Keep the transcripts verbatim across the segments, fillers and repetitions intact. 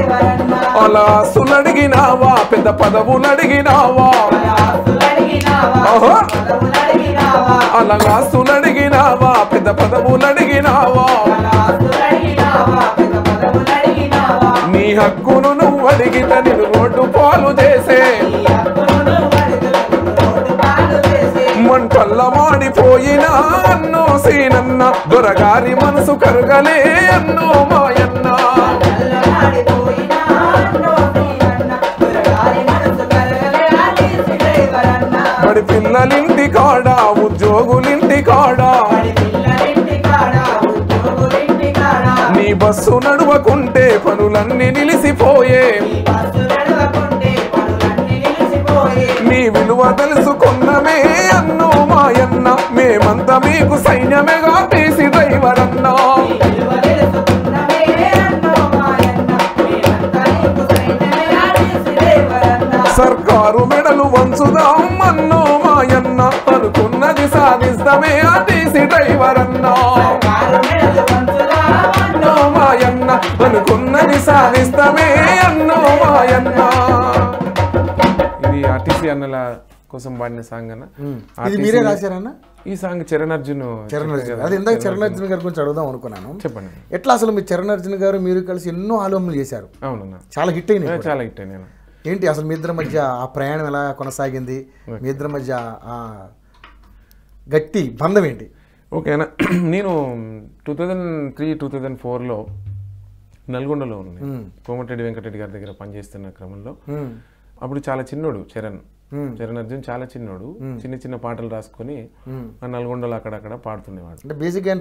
అలా ఆస్తులడిగినావా పెద్ద పదవులడిగినావా అలా ఆస్తులడిగినావా పెద్ద పదవులడిగినావా నీ హక్కును నువ్వు అడిగితే నిన్ను రోడ్డు పాలు చేసే మంటల్ల మాడిపోయినా అన్నో సీనన్న దొరగారి మనసు కరుగలే అన్నో మాయన్న బడి పిల్లలింటి కాడా ఉద్యోగులింటి కాడా నీ బస్సు నడువకుంటే పనులన్నీ నిలిసిపోయే నీ విలువ తెలుసుకున్నమే అన్నో మాయన్న మేమంతా మీకు సైన్యమేగా తీసి డ్రైవర్ అన్నా సర్కారు మెడలు వంచుదాం అన్నో మాయన్న అనుకున్నది సాధిస్తామే ఆ తీసి డ్రైవర్ అన్నా అన్నో మాయన్న అనుకున్నది సాధిస్తామే అన్నో మాయన్న ఇది ఆర్టీసీ అన్నల కోసం పాడిన సాంగ్ అన్న ఇది మీరే రాశారన్న ఈ సాంగ్ చరణ్ అర్జున్ చరణ్ అర్జున్ అది ఇందాక చరణ్ అర్జున్ గారి గురించి అడుగుదాం అనుకున్నాను చెప్పండి ఎట్లా అసలు మీ చరణ్ అర్జున్ గారు మీరు కలిసి ఎన్నో ఆల్బమ్లు చేశారు అవునన్నా చాలా హిట్ అయినాయి చాలా హిట్ అయినా ఏంటి అసలు మీ ఇద్దరి మధ్య ఆ ప్రయాణం ఎలా కొనసాగింది మీ ఇద్దరి మధ్య ఆ గట్టి బంధం ఏంటి ఓకేనా నేను two thousand three two thousand ఫోర్లో నల్గొండలో ఉన్నాను కోమటిరెడ్డి వెంకటరెడ్డి గారి దగ్గర పనిచేస్తున్న క్రమంలో అప్పుడు చాలా చిన్నోడు చరణ్ చరణ్ అర్జున్ చాలా చిన్నోడు చిన్న చిన్న పాటలు రాసుకొని నల్గొండలో అక్కడక్కడ పాడుతుండేవాడు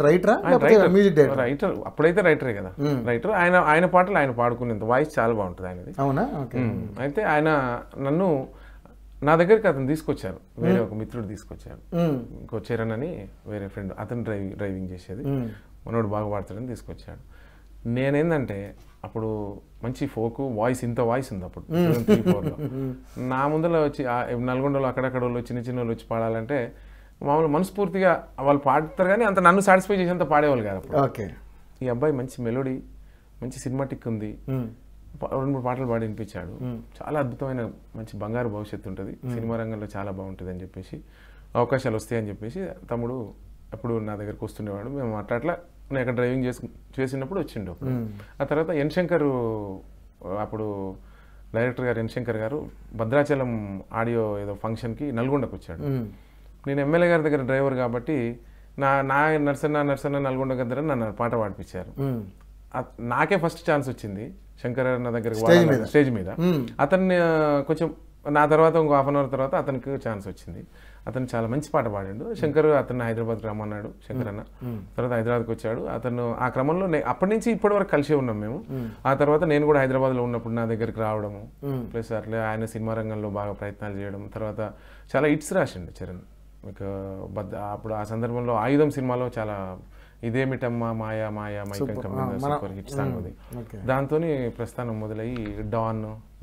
రైటర్ అప్పుడైతే రైటరే కదా రైటర్ ఆయన ఆయన పాటలు ఆయన పాడుకునేంత వాయిస్ చాలా బాగుంటుంది ఆయనది అవునా అయితే ఆయన నన్ను నా దగ్గరికి అతను తీసుకొచ్చారు వేరే ఒక మిత్రుడు తీసుకొచ్చారు ఇంకో చరణ్ అని వేరే ఫ్రెండ్ అతను డ్రైవింగ్ డ్రైవింగ్ చేసేది మనోడు బాగా పాడతాడని తీసుకొచ్చాడు నేనేందంటే అప్పుడు మంచి ఫోకు వాయిస్ ఇంత వాయిస్ ఉంది అప్పుడు త్రీ ఫోర్లో నా ముందర వచ్చి నల్గొండలో అక్కడక్కడ వాళ్ళు చిన్న చిన్న వాళ్ళు వచ్చి పాడాలంటే మామూలు మనస్ఫూర్తిగా వాళ్ళు పాడతారు కానీ అంత నన్ను సాటిస్ఫై చేసేంత పాడేవాళ్ళు కాదు అప్పుడు ఓకే ఈ అబ్బాయి మంచి మెలోడీ మంచి సినిమాటిక్ ఉంది రెండు మూడు పాటలు పాడి వినిపించాడు చాలా అద్భుతమైన మంచి బంగారు భవిష్యత్తు ఉంటుంది సినిమా రంగంలో చాలా బాగుంటుంది అని చెప్పేసి అవకాశాలు వస్తాయని చెప్పేసి తమ్ముడు అప్పుడు నా దగ్గరకు వస్తుండేవాడు మేము అట్లా నేను అక్కడ డ్రైవింగ్ చేసి చేసినప్పుడు వచ్చిండు ఆ తర్వాత ఎన్ శంకర్ అప్పుడు డైరెక్టర్ గారు ఎన్ శంకర్ గారు భద్రాచలం ఆడియో ఏదో ఫంక్షన్కి నల్గొండకు వచ్చాడు నేను ఎమ్మెల్యే గారి దగ్గర డ్రైవర్ కాబట్టి నా నా నర్సన్న నర్సన్న నల్గొండ దగ్గర నన్ను పాట పాడిపించారు నాకే ఫస్ట్ ఛాన్స్ వచ్చింది శంకర్ నా దగ్గర స్టేజ్ మీద అతన్ని కొంచెం నా తర్వాత ఇంకో హాఫ్ అన్ అవర్ తర్వాత అతనికి ఛాన్స్ వచ్చింది అతను చాలా మంచి పాట పాడాడు శంకర్ అతను హైదరాబాద్కి రమ్మన్నాడు శంకర్ అన్న తర్వాత హైదరాబాద్కి వచ్చాడు అతను ఆ క్రమంలో అప్పటి నుంచి ఇప్పటి వరకు కలిసే ఉన్నాం మేము ఆ తర్వాత నేను కూడా హైదరాబాద్లో ఉన్నప్పుడు నా దగ్గరికి రావడము ప్లస్ అట్లే ఆయన సినిమా రంగంలో బాగా ప్రయత్నాలు చేయడం తర్వాత చాలా హిట్స్ రాసిండు చరణ్ మీకు బద్ద అప్పుడు ఆ సందర్భంలో ఆయుధం సినిమాలో చాలా ఇదేమిటమ్మా మాయా మాయా మైకంకం సూపర్ హిట్ సాంగ్ అది దాంతో ప్రస్థానం మొదలయ్యి డాన్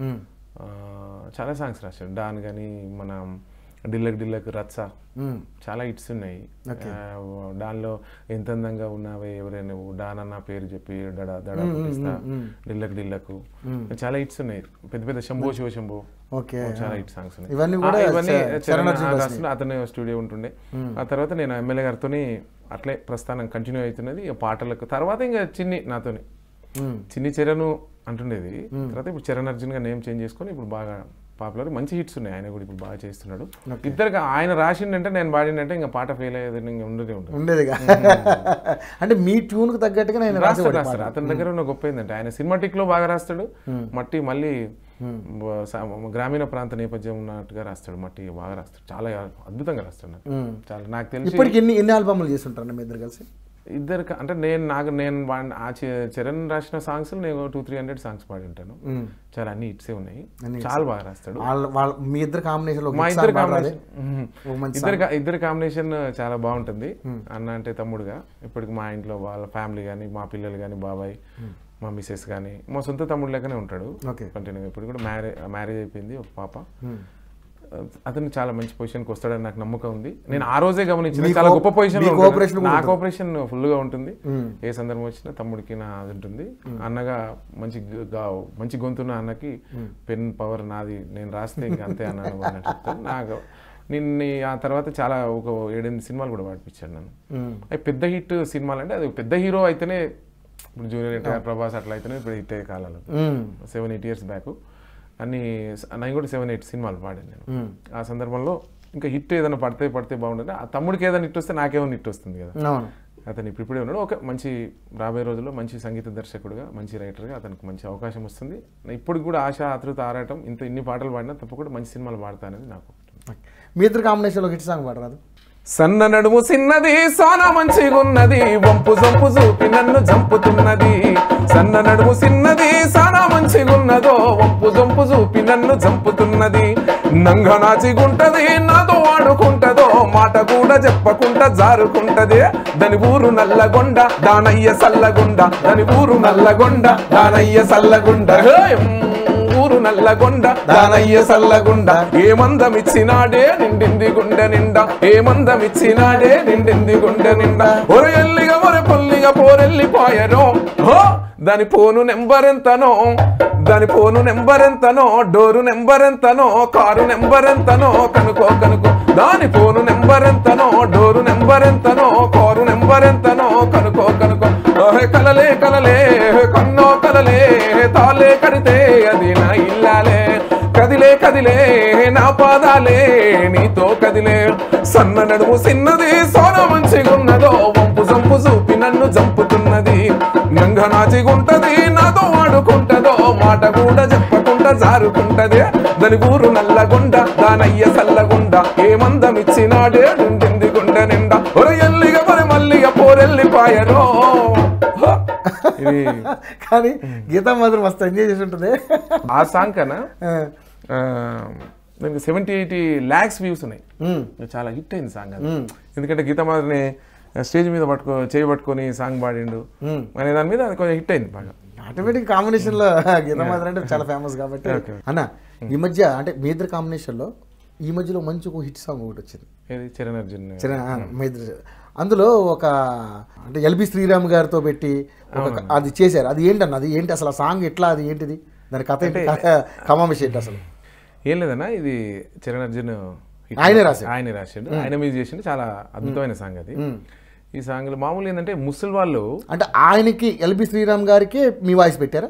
చాలా సాంగ్స్ రాశాడు డాన్ కానీ మన డిల్లక్ డిల్లక్ రత్స చాలా హిట్స్ ఉన్నాయి దానిలో ఎంత అందంగా ఉన్నావే ఎవరైనా డాన్ అన్న పేరు చెప్పి డడా దడా పుట్టిస్తా డిల్లక్ డిల్లకు చాలా హిట్స్ ఉన్నాయి పెద్ద పెద్ద శంభో శివ శంభో చాలా హిట్ సాంగ్స్ ఉన్నాయి ఇవన్నీ అతనే స్టూడియో ఉంటుండే ఆ తర్వాత నేను ఎమ్మెల్యే గారితో అట్లే ప్రస్థానం కంటిన్యూ అవుతున్నది పాటలకు తర్వాత ఇంకా చిన్ని నాతోని చిన్ని చరణ్ అంటుండేది తర్వాత ఇప్పుడు చరణ్ అర్జున్ గా నేమ్ చేంజ్ చేసుకొని ఇప్పుడు బాగా పాపులర్ మంచి హిట్స్ ఉన్నాయి ఆయన కూడా ఇప్పుడు బాగా చేస్తున్నాడు ఇద్దరికి ఆయన రాసిండంటే నేను పాడిండంటే ఇంకా పాట ఫెయిల్ అయ్యేది ఇంకా ఉండదే ఉంటుంది ఉండేదిగా అంటే మీ ట్యూన్ కు తగ్గట్టుగా నేను రాస్తాడు రాస్తాడు అతని దగ్గర ఉన్న గొప్ప ఏంటంటే ఆయన సినిమాటిక్ లో బాగా రాస్తాడు మట్టి మళ్ళీ గ్రామీణ ప్రాంత నేపథ్యం ఉన్నట్టుగా రాస్తాడు మట్టి బాగా రాస్తాడు చాలా అద్భుతంగా రాస్తాడు చాలా నాకు తెలిసి ఇప్పటికి ఎన్ని ఎన్ని ఆల్బమ్లు చేస్తుంటారు మీ ఇద్దరు కలిసి ఇద్దరు అంటే నేను నాకు నేను ఆ చరణ్ రాసిన సాంగ్స్ నేను టూ త్రీ హండ్రెడ్ సాంగ్స్ పాడి ఉంటాను చాలా అన్ని హిట్సే ఉన్నాయి చాలా బాగా రాస్తాడు మీ ఇద్దరు కాంబినేషన్ మా ఇద్దరు కాంబినేషన్ ఇద్దరు ఇద్దరు కాంబినేషన్ చాలా బాగుంటుంది అన్న అంటే తమ్ముడుగా ఇప్పటికి మా ఇంట్లో వాళ్ళ ఫ్యామిలీ కానీ మా పిల్లలు కానీ బాబాయ్ మా మిసెస్ కానీ మా సొంత తమ్ముడు లెక్కనే ఉంటాడు కంటిన్యూగా ఇప్పుడు కూడా మ్యారేజ్ మ్యారేజ్ అయిపోయింది ఒక పాప అతను చాలా మంచి పొజిషన్కి వస్తాడని నాకు నమ్మకం ఉంది. నేను ఆ రోజే గమనించిన చాలా గొప్ప పొజిషన్ నా కోఆపరేషన్ ఫుల్ గా ఉంటుంది. ఏ సందర్భం వచ్చినా తమ్ముడికి నా అది ఉంటుంది. అన్నగా మంచి మంచి గొంతున్న అన్నకి పెన్ పవర్ నాది, నేను రాస్తే ఇంకా అంతే అన్నాను చెప్తాను. నాకు నిన్న ఆ తర్వాత చాలా ఒక ఏడెనిమిది సినిమాలు కూడా పాడిపించాడు నన్ను. అవి పెద్ద హిట్ సినిమాలు అంటే అది పెద్ద హీరో అయితేనే, ఇప్పుడు జూనియర్ ఎన్టీఆర్ ప్రభాస్ అట్లా అయితేనే ఇప్పుడు హిట్ అయ్యే కాలంలో సెవెన్ ఎయిట్ ఇయర్స్ బ్యాక్ అన్ని నేను కూడా సెవెన్ ఎయిట్ సినిమాలు పాడాను నేను. ఆ సందర్భంలో ఇంకా హిట్ ఏదైనా పడితే పడితే బాగుంటుంది. ఆ తమ్ముడికి ఏదైనా హిట్ వస్తే నాకేమో హిట్ వస్తుంది కదా. అతను ఇప్పుడు ఇప్పుడే ఉన్నాడు. ఒక మంచి రాబోయే రోజుల్లో మంచి సంగీత దర్శకుడుగా, మంచి రైటర్గా అతనికి మంచి అవకాశం వస్తుంది. ఇప్పుడు కూడా ఆశ ఆతృత ఆరాటం ఇంత ఇన్ని పాటలు పాడినా తప్పకుండా మంచి సినిమాలు పాడతానని నాకు. మీ ఇద్దరు కాంబినేషన్లో హిట్ సాంగ్ పాడరాదు? సన్న నడుము సిన్నది సోనా మంచిగున్నది, వంపు జంపు చూపి నన్ను జంపుతున్నది. సన్న నడుము సిన్నది సోనా మంచిగున్నదో, వంపు జంపు చూపి నన్ను జంపుతున్నది. నంగ నాచిగుంటది నాతో ఆడుకుంటదో, మాట కూడా చెప్పకుండా జారుకుంటది. దాని ఊరు నల్లగొండ దానయ్య సల్లగుండ, దాని ఊరు నల్లగొండ దానయ్య సల్లగుండ, ఊరు నల్లగొండ దానయ్య సల్లగుండ. ఏ మందమిచ్చినాడే నిండింది గుండె నిండా, ఏ మందమిచ్చినాడే నిండింది గుండె నిండా. ఒరు ఎల్లిగా ఒరు పొల్లిగా పోరెల్లిపోయనో, దాని ఫోను నెంబర్ ఎంతనో, దాని ఫోను నెంబర్ ఎంతనో, డోరు నెంబర్ ఎంతనో, కారు నెంబర్ ఎంతనో కనుకో కనుకో. దాని ఫోను నెంబర్ ఎంతనో, డోరు నెంబర్ ఎంతనో, కారు నెంబర్ ఎంతనో కనుకో కనుకో. కలలే కలలే కన్నో కలలే, తాలే కడితే అది నా ఇల్లాలే. కదిలే కదిలే నా పాదాలే నీతో కదిలే. సన్న నడుము సిన్నది సోన మంచిగున్నదో, వంపు జంపు చూపి నన్ను జంపుతున్నది. నంగ నాచిగుంటది నాతో ఆడుకుంటదో, మాట కూడా చెప్పకుండా జారుకుంటది. దాని ఊరు నల్లగొండ దానయ్య సల్లగుండ, ఏ మందమిచ్చినాడే నిండింది గుండె నిండా. ఒర ఎల్లిగా మరి మల్లిగా పోరెల్లిపాయరో. కానీ గీతా మాత్రం మస్తు ఎంజాయ్ చేసి ఉంటుంది ఆ సాంగ్ కన్నా. దానికి సెవెంటీ ఎయిటీ ల్యాక్స్ వ్యూస్ ఉన్నాయి. చాలా హిట్ అయింది సాంగ్ అది. ఎందుకంటే గీతా మాధురిని స్టేజ్ మీద పట్టుకో చేయి పట్టుకొని సాంగ్ పాడిండు అనే దాని మీద అది కొంచెం హిట్ అయింది బాగా. ఆటోమేటిక్ కాంబినేషన్ లో గీతా మాధురి అంటే చాలా ఫేమస్ కాబట్టి. అన్న ఈ మధ్య అంటే మీ ఇద్దరు కాంబినేషన్ లో ఈ మధ్యలో మంచి ఒక హిట్ సాంగ్ ఒకటి వచ్చింది, చరణ్ అర్జున్ చరణ్ మీ ఇద్దరు. అందులో ఒక అంటే ఎల్బి శ్రీరామ్ గారితో పెట్టి అది చేశారు. అది ఏంటన్న, అది ఏంటి అసలు ఆ సాంగ్ ఎట్లా, అది ఏంటిది, దాని కథ ఏంటి, కమామిషి ఏంటి అసలు? ఏం లేదన్నా, ఇది చరణ్ అర్జున్ ఆయనే రాశాడు ఆయనే రాశాడు ఆయన మీద చేసిండు. చాలా అద్భుతమైన సాంగ్ అది. ఈ సాంగ్ లో మామూలు ఏంటంటే ముసలి వాళ్ళు అంటే ఆయనకి ఎల్బి శ్రీరామ్ గారికి మీ వాయిస్ పెట్టారా?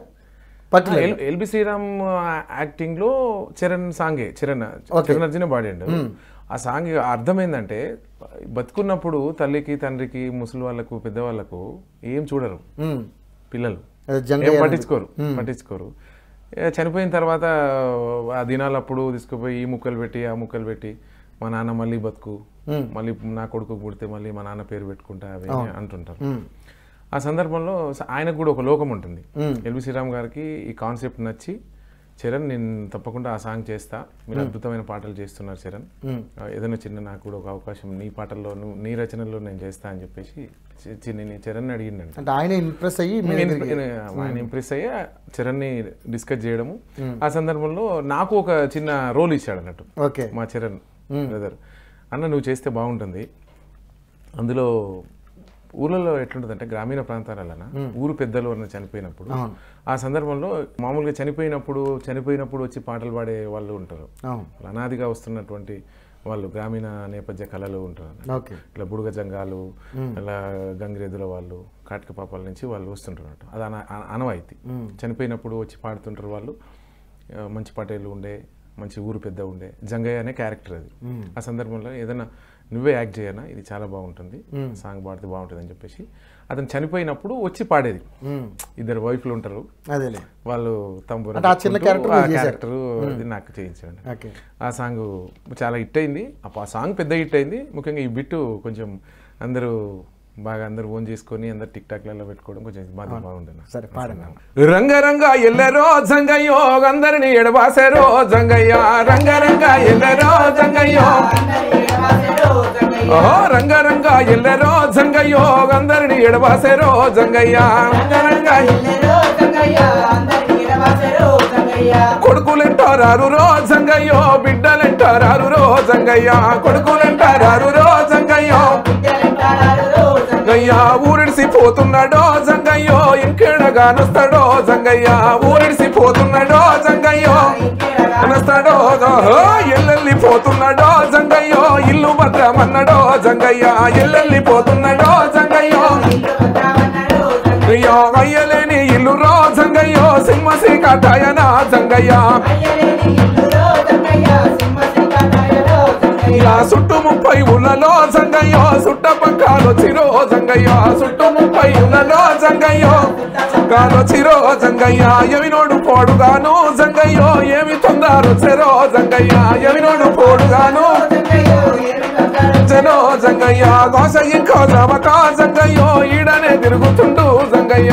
ఎల్బి శ్రీరామ్ యాక్టింగ్ లో చరణ్ సాంగే, చరణ్ చరణ్ అర్జున్ పాడాడు. ఆ సాంగ్ అర్థం ఏంటంటే బతుకున్నప్పుడు తల్లికి తండ్రికి ముసలి వాళ్ళకు పెద్దవాళ్ళకు ఏం చూడరు పిల్లలు, ఏం పట్టించుకోరు పట్టించుకోరు చనిపోయిన తర్వాత ఆ దినాలప్పుడు తీసుకుపోయి ఈ ముక్కలు పెట్టి ఆ ముక్కలు పెట్టి మా నాన్న మళ్ళీ బతుకు, మళ్ళీ నా కొడుకు పుడితే మళ్ళీ మా నాన్న పేరు పెట్టుకుంటా అవి అంటుంటారు. ఆ సందర్భంలో ఆయనకు కూడా ఒక లోకం ఉంటుంది. ఎల్వి శ్రీరామ్ గారికి ఈ కాన్సెప్ట్ నచ్చి చరణ్ నేను తప్పకుండా ఆ సాంగ్ చేస్తా, మీరు అద్భుతమైన పాటలు చేస్తున్నారు చరణ్, ఏదైనా చిన్న నాకు కూడా ఒక అవకాశం నీ పాటల్లో నీ రచనల్లో నేను చేస్తా అని చెప్పేసి నేను చరణ్ అడిగిందండి. ఆయన ఇంప్రెస్ అయ్యి ఆయన ఇంప్రెస్ అయ్యి చరణ్ని డిస్కస్ చేయడము. ఆ సందర్భంలో నాకు ఒక చిన్న రోల్ ఇచ్చాడు అన్నట్టు మా చరణ్ బ్రదర్, అన్న నువ్వు చేస్తే బాగుంటుంది. అందులో ఊళ్ళలో ఎట్లుంటుందంటే గ్రామీణ ప్రాంతాలన ఊరు పెద్దలు అన్న చనిపోయినప్పుడు ఆ సందర్భంలో మామూలుగా చనిపోయినప్పుడు చనిపోయినప్పుడు వచ్చి పాటలు పాడే వాళ్ళు ఉంటారు, అనాదిగా వస్తున్నటువంటి వాళ్ళు గ్రామీణ నేపథ్య కళలు ఉంటారు. ఇట్లా బుడుగ జంగాలు, ఇలా గంగిరెద్దుల వాళ్ళు, కాటిక పాపాల నుంచి వాళ్ళు వస్తుంటారు. అది అన అనవాయితీ. చనిపోయినప్పుడు వచ్చి పాడుతుంటారు వాళ్ళు. మంచి పాటలు ఉండే, మంచి ఊరు పెద్ద ఉండే, జంగయ్య అనే క్యారెక్టర్ అది. ఆ సందర్భంలో ఏదైనా నువ్వే యాక్ట్ చేయనా, ఇది చాలా బాగుంటుంది, సాంగ్ పాడితే బాగుంటుంది అని చెప్పేసి అతను చనిపోయినప్పుడు వచ్చి పాడేది. ఇద్దరు వైఫ్లు ఉంటారు, వాళ్ళు తంబూరా క్యారెక్టర్ నాకు చేయించాడు. ఆ సాంగ్ చాలా హిట్ అయింది. ఆ సాంగ్ పెద్ద హిట్ అయింది. ముఖ్యంగా ఈ బిట్టు కొంచెం అందరూ బాగా అందరు ఓన్ చేసుకొని అందరు టిక్ టాక్ లలో పెట్టుకోవడం కొంచెం బాగా బాగుంటుంది. రంగరంగ ఎల్లరో జంగయ్యో అందరిని ఎడబాసారో జంగయ్య, రంగరంగ ఎల్లరో జంగయ్యో, ఓహో రంగరంగ ఎల్లరో జంగయ్యో అందరిని ఎడబాసారో జంగయ్య, కొడుకులెంటారు రో జంగయ్యో బిడ్డలెంట బిడ్డలంటారు రో జంగయ్య కొడుకులంటారు రో జంగయ్య జంగయ్య ఊరిడిసి పోతున్నాడో జంగయ్యో ఇంకేడగానొస్తాడో జంగయ్య ఊరిడిసి పోతున్నాడో జంగయ్యో అనస్తాడో ఎల్లెల్లి పోతున్నాడో జంగయ్యో ఇల్లు భద్రమన్నాడో జంగయ్య ఎల్లెల్లి పోతున్నాడో జంగయ్యో అయ్యో అయ్యలేని ఇల్లు రో జంగయ్యో సింహ శ్రీకాటాయన జంగయ్య చుట్టు ముప్పై ఉలలో జంగయ్యో సుట్ట పక్కాలో చిరో జంగయ్య చుట్టు ముప్పై ఉలలో జంగయ్యో కాలో చిరో జంగయ్య ఎవినోడు పోడుగాను జంగయ్యో ఏమి తొందర చెరో జంగయ్య ఎవినోడు పోడుగాను జనో జంగయ్య గోస ఇంకో జవక జంగయ్యో ఈడనే తిరుగుతుండు జంగయ్య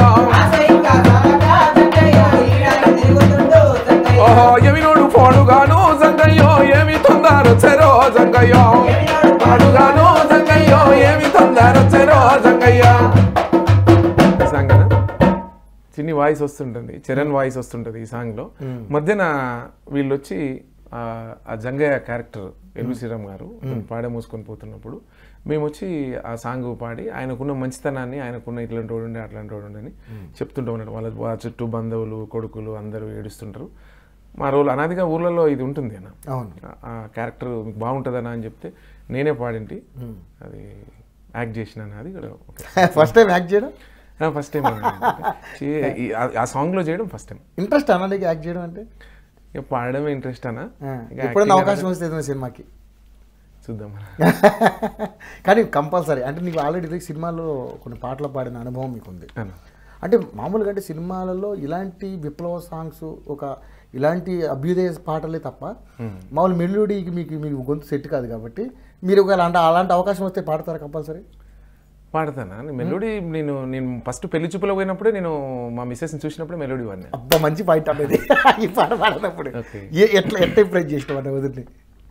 ఓహో ఎవినోడు పోడుగాను జంగయ్యో ఏమి తొందర చెరో జంగయ్య పాడుగాను జంగయ్యో ఏమి తొందర చెరో జంగయ్య సాంగ్ చిన్ని వాయిస్ వస్తుంటుంది చరణ్ వాయిస్ వస్తుంటుంది ఈ సాంగ్ లో మధ్యన వీళ్ళు వచ్చి ఆ జంగయ్య క్యారెక్టర్ ఎల్వి శ్రీరామ్ గారు పాడే మూసుకొని పోతున్నప్పుడు మేము వచ్చి ఆ సాంగ్ పాడి ఆయనకున్న మంచితనాన్ని ఆయనకున్న ఇట్లాంటి వాడు ఉండే అట్లాంటి వాడు అని చెప్తుంటూ ఉన్నాడు వాళ్ళ చుట్టూ బంధువులు కొడుకులు అందరూ ఏడుస్తుంటారు మా రోజు అనాదిగా ఊర్లలో ఇది ఉంటుంది అన్న ఆ క్యారెక్టర్ మీకు బాగుంటుందన్నా అని చెప్తే నేనే పాడింటి అది యాక్ట్ చేసినాను అది ఫస్ట్ టైం యాక్ట్ చేయడం ఫస్ట్ టైం ఆ సాంగ్ లో చేయడం ఫస్ట్ టైం ఇంట్రెస్ట్ అన్న నీకు యాక్ట్ చేయడం అంటే పాడడమే ఇంట్రెస్ట్ అన్న ఎప్పుడైనా అవకాశం వస్తే సినిమాకి చూద్దాం కానీ కంపల్సరీ అంటే నీకు ఆల్రెడీ సినిమాలో కొన్ని పాటలు పాడిన అనుభవం మీకు ఉంది అంటే మామూలుగా అంటే సినిమాలలో ఇలాంటి విప్లవ సాంగ్స్ ఒక ఇలాంటి అభ్యుదయ పాటలే తప్ప మామూలు మెలోడీకి మీకు మీకు గొంతు సెట్ కాదు కాబట్టి మీరు ఒకవేళ అంటే అలాంటి అవకాశం వస్తే పాడతారా కంపల్సరీ పాడతానా మెలోడీ నేను నేను ఫస్ట్ పెళ్లి చూపులో పోయినప్పుడే నేను మా మిస్సెస్ని చూసినప్పుడే మెలోడీ వాడిని అబ్బా మంచి పాయింట్ అనేది ఈ పాట పాడినప్పుడు ఎట్లా ఎట్లా ఇంప్రెస్ చేసినావు అంటే వదిలి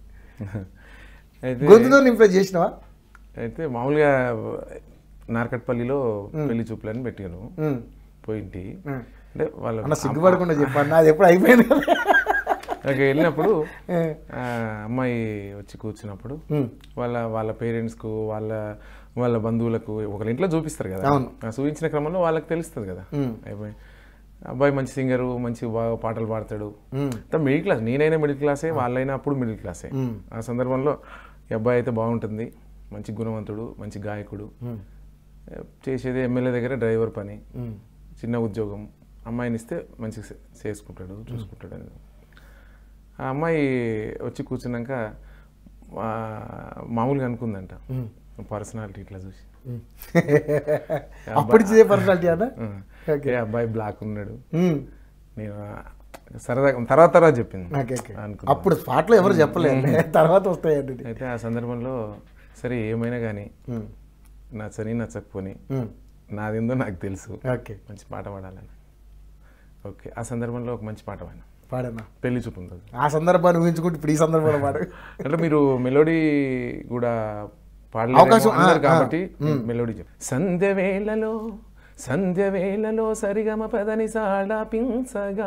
అయితే గొంతుతో ఇంప్రెస్ చేసినావా అయితే మామూలుగా నార్కట్పల్లిలో పెళ్లి చూపులని పెట్టాను పోయింటి అంటే వాళ్ళు సిగ్గుపడకుండా చెప్పాను అది ఎప్పుడు అయిపోయింది ఓకే వెళ్ళినప్పుడు అమ్మాయి వచ్చి కూర్చున్నప్పుడు వాళ్ళ వాళ్ళ పేరెంట్స్కు వాళ్ళ వాళ్ళ బంధువులకు ఒకళ్ళ ఇంట్లో చూపిస్తారు కదా చూపించిన క్రమంలో వాళ్ళకి తెలుస్తుంది కదా అయిపోయి అబ్బాయి మంచి సింగరు మంచి బాగా పాటలు పాడతాడు మిడిల్ క్లాస్ నేనైనా మిడిల్ క్లాసే వాళ్ళైనా అప్పుడు మిడిల్ క్లాసే ఆ సందర్భంలో ఈ అబ్బాయి అయితే బాగుంటుంది మంచి గుణవంతుడు మంచి గాయకుడు చేసేది ఎమ్మెల్యే దగ్గర డ్రైవర్ పని చిన్న ఉద్యోగం అమ్మాయిని ఇస్తే మంచిగా చేసుకుంటాడు చూసుకుంటాడు అని ఆ అమ్మాయి వచ్చి కూర్చున్నాక మామూలుగా అనుకుందంట పర్సనాలిటీ ఇట్లా చూసి అప్పుడు పర్సనాలిటీ అన్న అబ్బాయి బ్లాక్ ఉన్నాడు నేను సరదాగా తర్వాత తర్వాత చెప్పింది అప్పుడు స్పాట్లో ఎవరు చెప్పలేదు తర్వాత వస్తాయండి అయితే ఆ సందర్భంలో సరే ఏమైనా కానీ నచ్చని నచ్చకపోని నాదేందో నాకు తెలుసు మంచి పాట పాడాలని ఓకే ఆ సందర్భంలో ఒక మంచి పాట పాడినా పాడనా పెళ్లి చూపు ఉంటుంది ఆ సందర్భాన్ని ఊహించుకుంటే ఇప్పుడు ఈ సందర్భంలో పాడు అంటే మీరు మెలోడీ కూడా పాడలేదు కాబట్టి మెలోడీ సంధ్య వేళలో సంధ్య వేళలో సరిగమ పదని సాళపించగా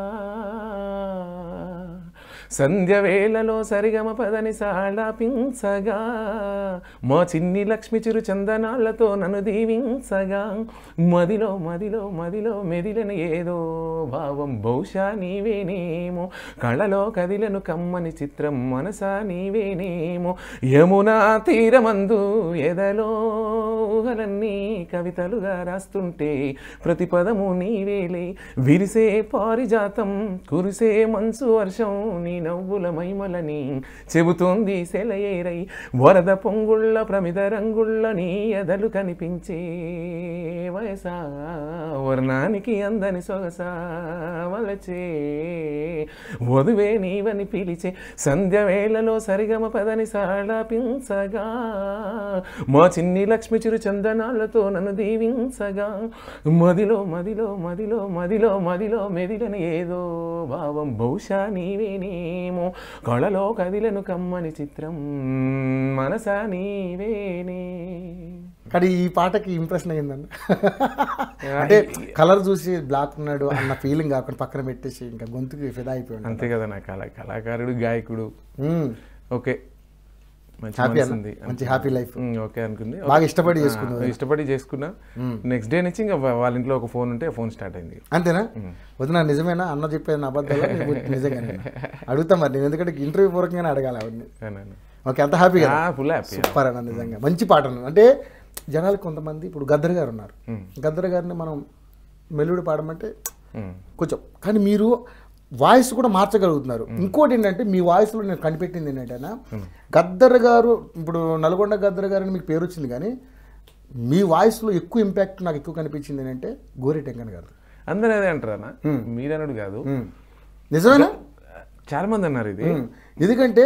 సంధ్య వేళలో సరిగమ పదని సాళపించగా మా చిన్ని లక్ష్మి చిరు చందనాలతో నన్ను దీవించగా మదిలో మదిలో మదిలో మెదిలను ఏదో భావం బహుశా నీవేనేమో కళలో కదిలను కమ్మని చిత్రం మనసా నీవేనేమో యమునా తీరమందు ఎదలో ఊహలన్నీ కవితలుగా రాస్తుంటే ప్రతి పదము నీవేలే విరిసే పారిజాతం కురిసే మంచు వర్షం నీ నవ్వుల మైమలని చెబుతోంది సెలయేరై వరద పొంగుళ్ళ ప్రమిద రంగుళ్ళ నీ ఎదలు కనిపించే వయసా వర్ణానికి అందని సొగసా వలచే వధువే నీవని పిలిచే సంధ్య వేళలో సరిగమ పదని సాళపించగా మా చిన్ని లక్ష్మి చిరు చందనాలతో నన్ను దీవించగా మదిలో మదిలో మదిలో మదిలో మదిలో మెదిలని ఏదో భావం బహుశా నీవేనేమో కళలో కదిలను కమ్మని చిత్రం మనసా నీవేనే కానీ ఈ పాటకి ఇంప్రెషన్ అయ్యిందండి అంటే కలర్ చూసి బ్లాక్ ఉన్నాడు అన్న ఫీలింగ్ కాకుండా పక్కన పెట్టేసి ఇంకా గొంతుకి ఫిదా అయిపోయాడు. అంతే కదా నా కళ కళాకారుడు గాయకుడు ఓకే హ్యాపీ ఉంది, మంచి హ్యాపీ లైఫ్ ఓకే అనుకుంది, బాగా ఇష్టపడి చేసుకున్నా ఇష్టపడి చేసుకున్నా. నెక్స్ట్ డే నుంచి ఇంకా వాళ్ళ ఇంట్లో ఒక ఫోన్ ఉంటే ఫోన్ స్టార్ట్ అయింది. అంతేనా? వదిన నిజమేనా అన్న చెప్పేది అబద్ధాలు? నిజంగానే అడుగుతా మరి నేను, ఎందుకంటే ఇంటర్వ్యూ పూర్వకంగానే అడగాలి అవన్నీ. ఓకే, అంత హ్యాపీ కదా? ఫుల్ హ్యాపీ, సూపర్ అన్న, నిజంగా మంచి పాట అన్న. అంటే జనాలు కొంతమంది ఇప్పుడు గద్దర్ గారు ఉన్నారు, గద్దర్ గారిని మనం మెలోడీ పాడమంటే కొంచెం, కానీ మీరు వాయిస్ కూడా మార్చగలుగుతున్నారు. ఇంకోటి ఏంటంటే మీ వాయిస్లో నేను కనిపెట్టింది ఏంటంటే గద్దర్ గారు, ఇప్పుడు నల్గొండ గద్దర్ గారు అని మీకు పేరు వచ్చింది, కానీ మీ వాయిస్లో ఎక్కువ ఇంపాక్ట్ నాకు ఎక్కువ కనిపించింది ఏంటంటే గోరి టెంకన్ గారు. అందరూ అదే అంటారా? మీరన్నాడు కాదు, నిజమేనా? చాలా మంది అన్నారు ఇది. ఎందుకంటే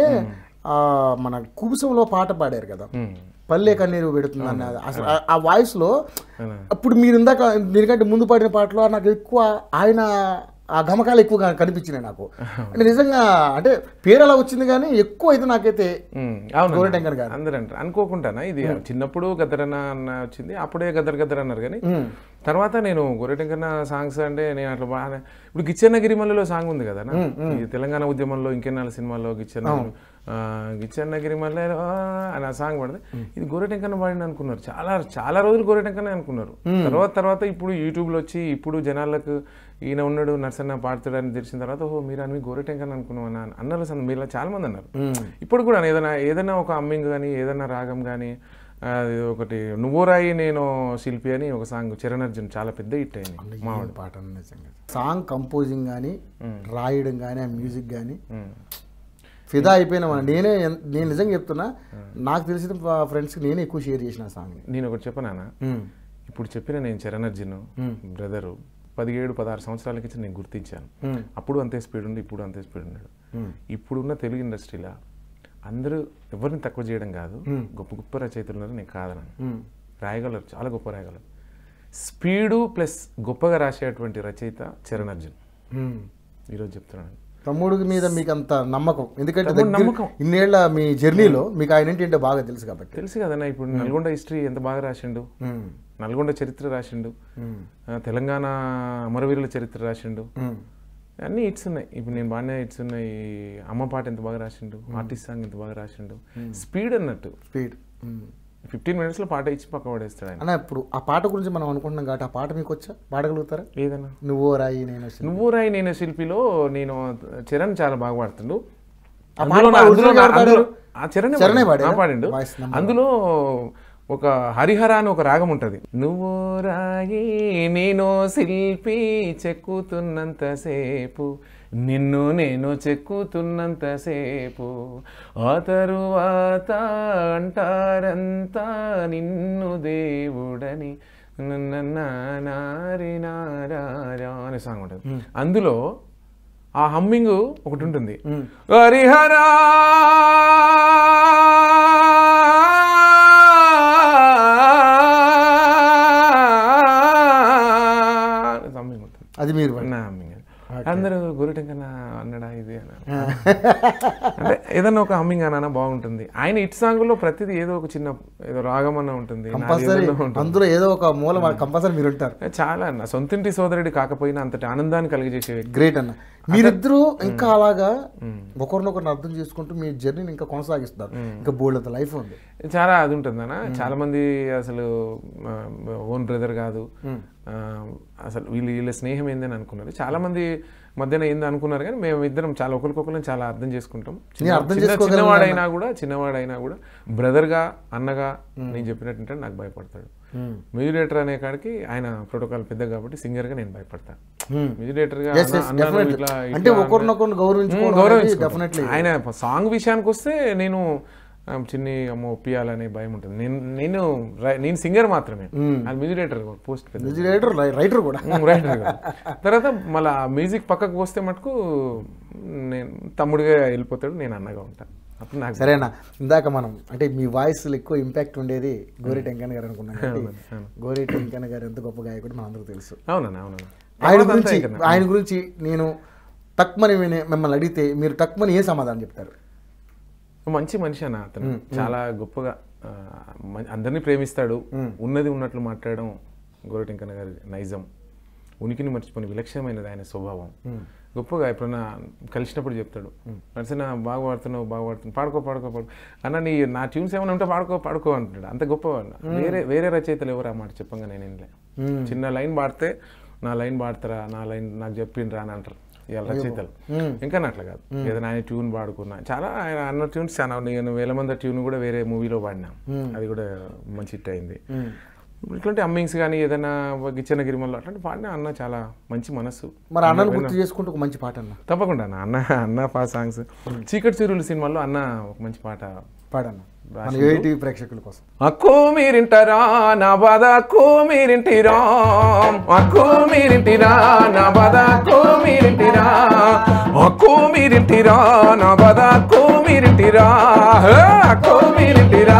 మన కుబుసంలో పాట పాడారు కదా, పల్లె కన్నీరు పెడుతుంది అన్న, అసలు ఆ వాయిస్లో అప్పుడు మీరు ఇందాక దీనికంటే ముందు పాడిన పాటలో నాకు ఎక్కువ ఆయన ఆ గమకాలు ఎక్కువగా కనిపించినాయి నాకు. అంటే నిజంగా అంటే పేరు అలా వచ్చింది, కానీ ఎక్కువ అయితే నాకైతే గోరెటెంకన్ గారు. అందరూ అంటారు అనుకోకుండానా, ఇది చిన్నప్పుడు గద్దరన్న అన్న వచ్చింది, అప్పుడే గద్దర్ గద్దర్ అన్నారు. కానీ తర్వాత నేను గోరెటెంకన్న సాంగ్స్ అంటే నేను అట్లా బాగా, ఇప్పుడు గిచ్చన్న గిరిమల్లిలో సాంగ్ ఉంది కదా, ఈ తెలంగాణ ఉద్యమంలో ఇంకెన్నాళ్ళ సినిమాలో గిచ్చన్న గిచ్చన్న గిరిమల్లిలో అని ఆ సాంగ్ పడితే ఇది గోరెటెంకన్న పాడిన అనుకున్నారు. చాలా చాలా రోజులు గోరెటెంకన్న అనుకున్నారు. తర్వాత తర్వాత ఇప్పుడు యూట్యూబ్లో వచ్చి ఇప్పుడు జనాలకు ఈయన ఉన్నాడు నర్సన్న పాడుతాడు అని తెలిసిన తర్వాత ఓహో మీరు అని గోరెటెంకన్న అనుకున్నాం అన్న అన్నారు. మీరు చాలా మంది అన్నారు. ఇప్పుడు కూడా ఏదైనా ఏదైనా ఒక అమ్మింగ్ కానీ ఏదైనా రాగం కానీ, ఒకటి నువ్వురాయి నేను శిల్పి అని ఒక సాంగ్ చరణర్జున్ చాలా పెద్ద హిట్ అయింది మావాడు పాట. సాంగ్ కంపోజింగ్ కానీ రాయడం కానీ ఆ మ్యూజిక్ కానీ ఫిదా అయిపోయినా మన. నేనే నేను నిజంగా చెప్తున్నా, నాకు తెలిసిన ఫ్రెండ్స్కి నేనే ఎక్కువ షేర్ చేసిన సాంగ్. నేను ఒకటి చెప్పనా, ఇప్పుడు చెప్పిన నేను చరణర్జున్ బ్రదరు పదిహేడు పదహారు సంవత్సరాల నుంచి నేను గుర్తించాను. అప్పుడు అంతే స్పీడ్ ఉంది, ఇప్పుడు అంతే స్పీడ్ ఉన్నాడు. ఇప్పుడున్న తెలుగు ఇండస్ట్రీలో అందరూ ఎవరిని తక్కువ చేయడం కాదు, గొప్ప గొప్ప రచయితలు ఉన్నారు, నేను కాదన్నాను. రాయగలరు, చాలా గొప్ప రాయగలరు. స్పీడు ప్లస్ గొప్పగా రాసేటువంటి రచయిత చరణర్జున్. ఈరోజు చెప్తున్నాను, తమ్ముడి మీద మీకు అంత నమ్మకం, ఎందుకంటే నమ్మకం ఇన్నేళ్ల మీ జర్నీలో మీకు ఆయన ఏంటంటే బాగా తెలుసు కాబట్టి. తెలుసు కదన్నా, ఇప్పుడు నల్గొండ హిస్టరీ ఎంత బాగా రాసిండు, నల్గొండ చరిత్ర రాసిండు, తెలంగాణ అమరవీరుల చరిత్ర రాసిండు, అన్ని హిట్స్ ఉన్నాయి. ఇప్పుడు నేను బాగానే హిట్స్ ఉన్నాయి. అమ్మ పాట ఎంత బాగా రాసిండు, ఆర్టిస్ట్ సాంగ్ ఎంత బాగా రాసిండు. స్పీడ్ అన్నట్టు, స్పీడ్ ఫిఫ్టీన్ మినిట్స్ లో పాట ఇచ్చి పక్క పడేస్తాడు ఆయన. అన్న ఇప్పుడు ఆ పాట గురించి మనం అనుకుంటున్నాం కాబట్టి ఆ పాట మీకు వచ్చా, పాడగలుగుతారా? ఏదన్నా నువ్వు రాయి నేను నువ్వు రాయి నేను శిల్పిలో నేను చరణ్ చాలా బాగా పాడుతుండు. పాడిండు. అందులో ఒక హరిహర అని ఒక రాగం ఉంటది. నువ్వు రాయి నేను శిల్పి చెక్కుతున్నంతసేపు, నిన్ను నేను చెక్కుతున్నంతసేపు, ఆ తరువాత అంటారంతా నిన్ను దేవుడని అనే సాంగ్ ఉంటుంది. అందులో ఆ హమ్మింగ్ ఒకటి ఉంటుంది, హరిహరా అది మీరు అందరూ గోరెటెంకన్న అన్నడా ఇది అని అంటే ఏదన్నా ఒక హమ్మింగ్ అన్న బాగుంటుంది. ఆయన ఇట్ సాంగ్ లో ప్రతిదీ ఏదో ఒక చిన్న ఏదో రాగం అన్న ఉంటుంది, అందులో ఏదో ఒక మూల కంపల్సరీ మీరు ఉంటారు. చాలా అన్న సొంతింటి సోదరుడి కాకపోయినా అంతటి ఆనందాన్ని కలిగజేసే గ్రేట్ అన్న. మీరిద్దరూ ఇంకా అలాగా ఒకరినొకరిని అర్థం చేసుకుంటూ మీ జర్నీని ఇంకా కొనసాగిస్తున్నారు. ఇంకా బోల్డ్ లైఫ్ ఉంది, చాలా అది ఉంటుంది అన్న. చాలా మంది అసలు ఓన్ బ్రదర్ కాదు, అసలు వీళ్ళు వీళ్ళ స్నేహం ఏందని అనుకున్నారు. చాలా మంది మధ్యన ఏంది అనుకున్నారు, కానీ మేము ఇద్దరం చాలా ఒకరికొకరిని చాలా అర్థం చేసుకుంటాం. చిన్నవాడైనా కూడా చిన్నవాడైనా కూడా బ్రదర్గా అన్నగా నేను చెప్పినట్టు నాకు భయపడతాడు. మ్యూజిక్ అనే కాడికి ఆయన ప్రోటోకాల్ పెద్ద కాబట్టి సింగర్ గా నేను భయపడతాను. మ్యూజిక్ గా ఆయన సాంగ్ విషయానికి వస్తే నేను చిన్ని అమ్మ ఒప్పియాలనే భయం ఉంటుంది. నేను నేను నేను సింగర్ మాత్రమే, music director post music director writer కూడా రైటర్ తర్వాత మళ్ళీ మ్యూజిక్ పక్కకు వస్తే మటుకు నేను తమ్ముడిగా వెళ్ళిపోతాడు, నేను అన్నగా ఉంటాను. అప్పుడు నాకు సరేనా. ఇందాక మనం అంటే మీ వాయిస్ ఎక్కువ ఇంపాక్ట్ ఉండేది గోరి టెంకన్ గారు అనుకున్నాం. గోరి టెంకన్ గారు ఎంత గొప్ప గాయకుడు మనందరికీ తెలుసు. అవునన్నా అవునన్నా. ఆయన గురించి ఆయన గురించి నేను టక్మని మిమ్మల్ని అడిగితే మీరు టక్మని ఏ సమాధానం చెప్తారు? మంచి మనిషి అన్న, అతను చాలా గొప్పగా అందరినీ ప్రేమిస్తాడు, ఉన్నది ఉన్నట్లు మాట్లాడడం గోరటింకన్న గారి నైజం, ఉనికిని మర్చిపోయిన విలక్షణమైనది ఆయన స్వభావం. గొప్పగా ఎప్పుడన్నా కలిసినప్పుడు చెప్తాడు, నరసిన బాగా పాడుతున్నావు బాగా పాడుతున్నావు పాడుకో పాడుకో పాడుకో అన్న, నీ నా ట్యూన్స్ ఏమైనా ఉంటే పాడుకో పాడుకో అంటున్నాడు. అంత గొప్పవాడు. వేరే వేరే రచయితలు ఎవరు ఆ మాట చెప్పంగా నేను వినలే. చిన్న లైన్ పాడితే నా లైన్ పాడతారా, నా లైన్ నాకు చెప్పిండ్రా అని అంటారు ఇవాళ రచయితలు. ఇంకా అట్లా కాదు, ఏదైనా ఆయన ట్యూన్ పాడుకున్నా చాలా ఆయన అన్న ట్యూన్స్ చాలా నేను వేల మంది ట్యూన్ కూడా వేరే మూవీలో పాడినా, అది కూడా మంచి హిట్ అయింది. ఇట్లాంటి అమ్మింగ్స్ కానీ ఏదైనా గిచ్చన గిరిమల్లో అట్లాంటి పాడినా అన్న చాలా మంచి మనసు. మరి అన్నను గుర్తు చేసుకుంటూ ఒక మంచి పాట అన్న. తప్పకుండా అన్న అన్న అన్న పా సాంగ్స్ చీకటి చిరులు సినిమాలో అన్న ఒక మంచి పాట పాడన్న ప్రేక్షకుల కోసం. అక్కో మీరింటారా నా బాధ, అక్కో మీరింటిరా, అక్కో మీరింటిరా నా బాధ, అక్కో మీరింటిరా, అక్కో మీరింటిరా నా బాధ, అక్కో మీరింటిరా, అక్కో మీరింటిరా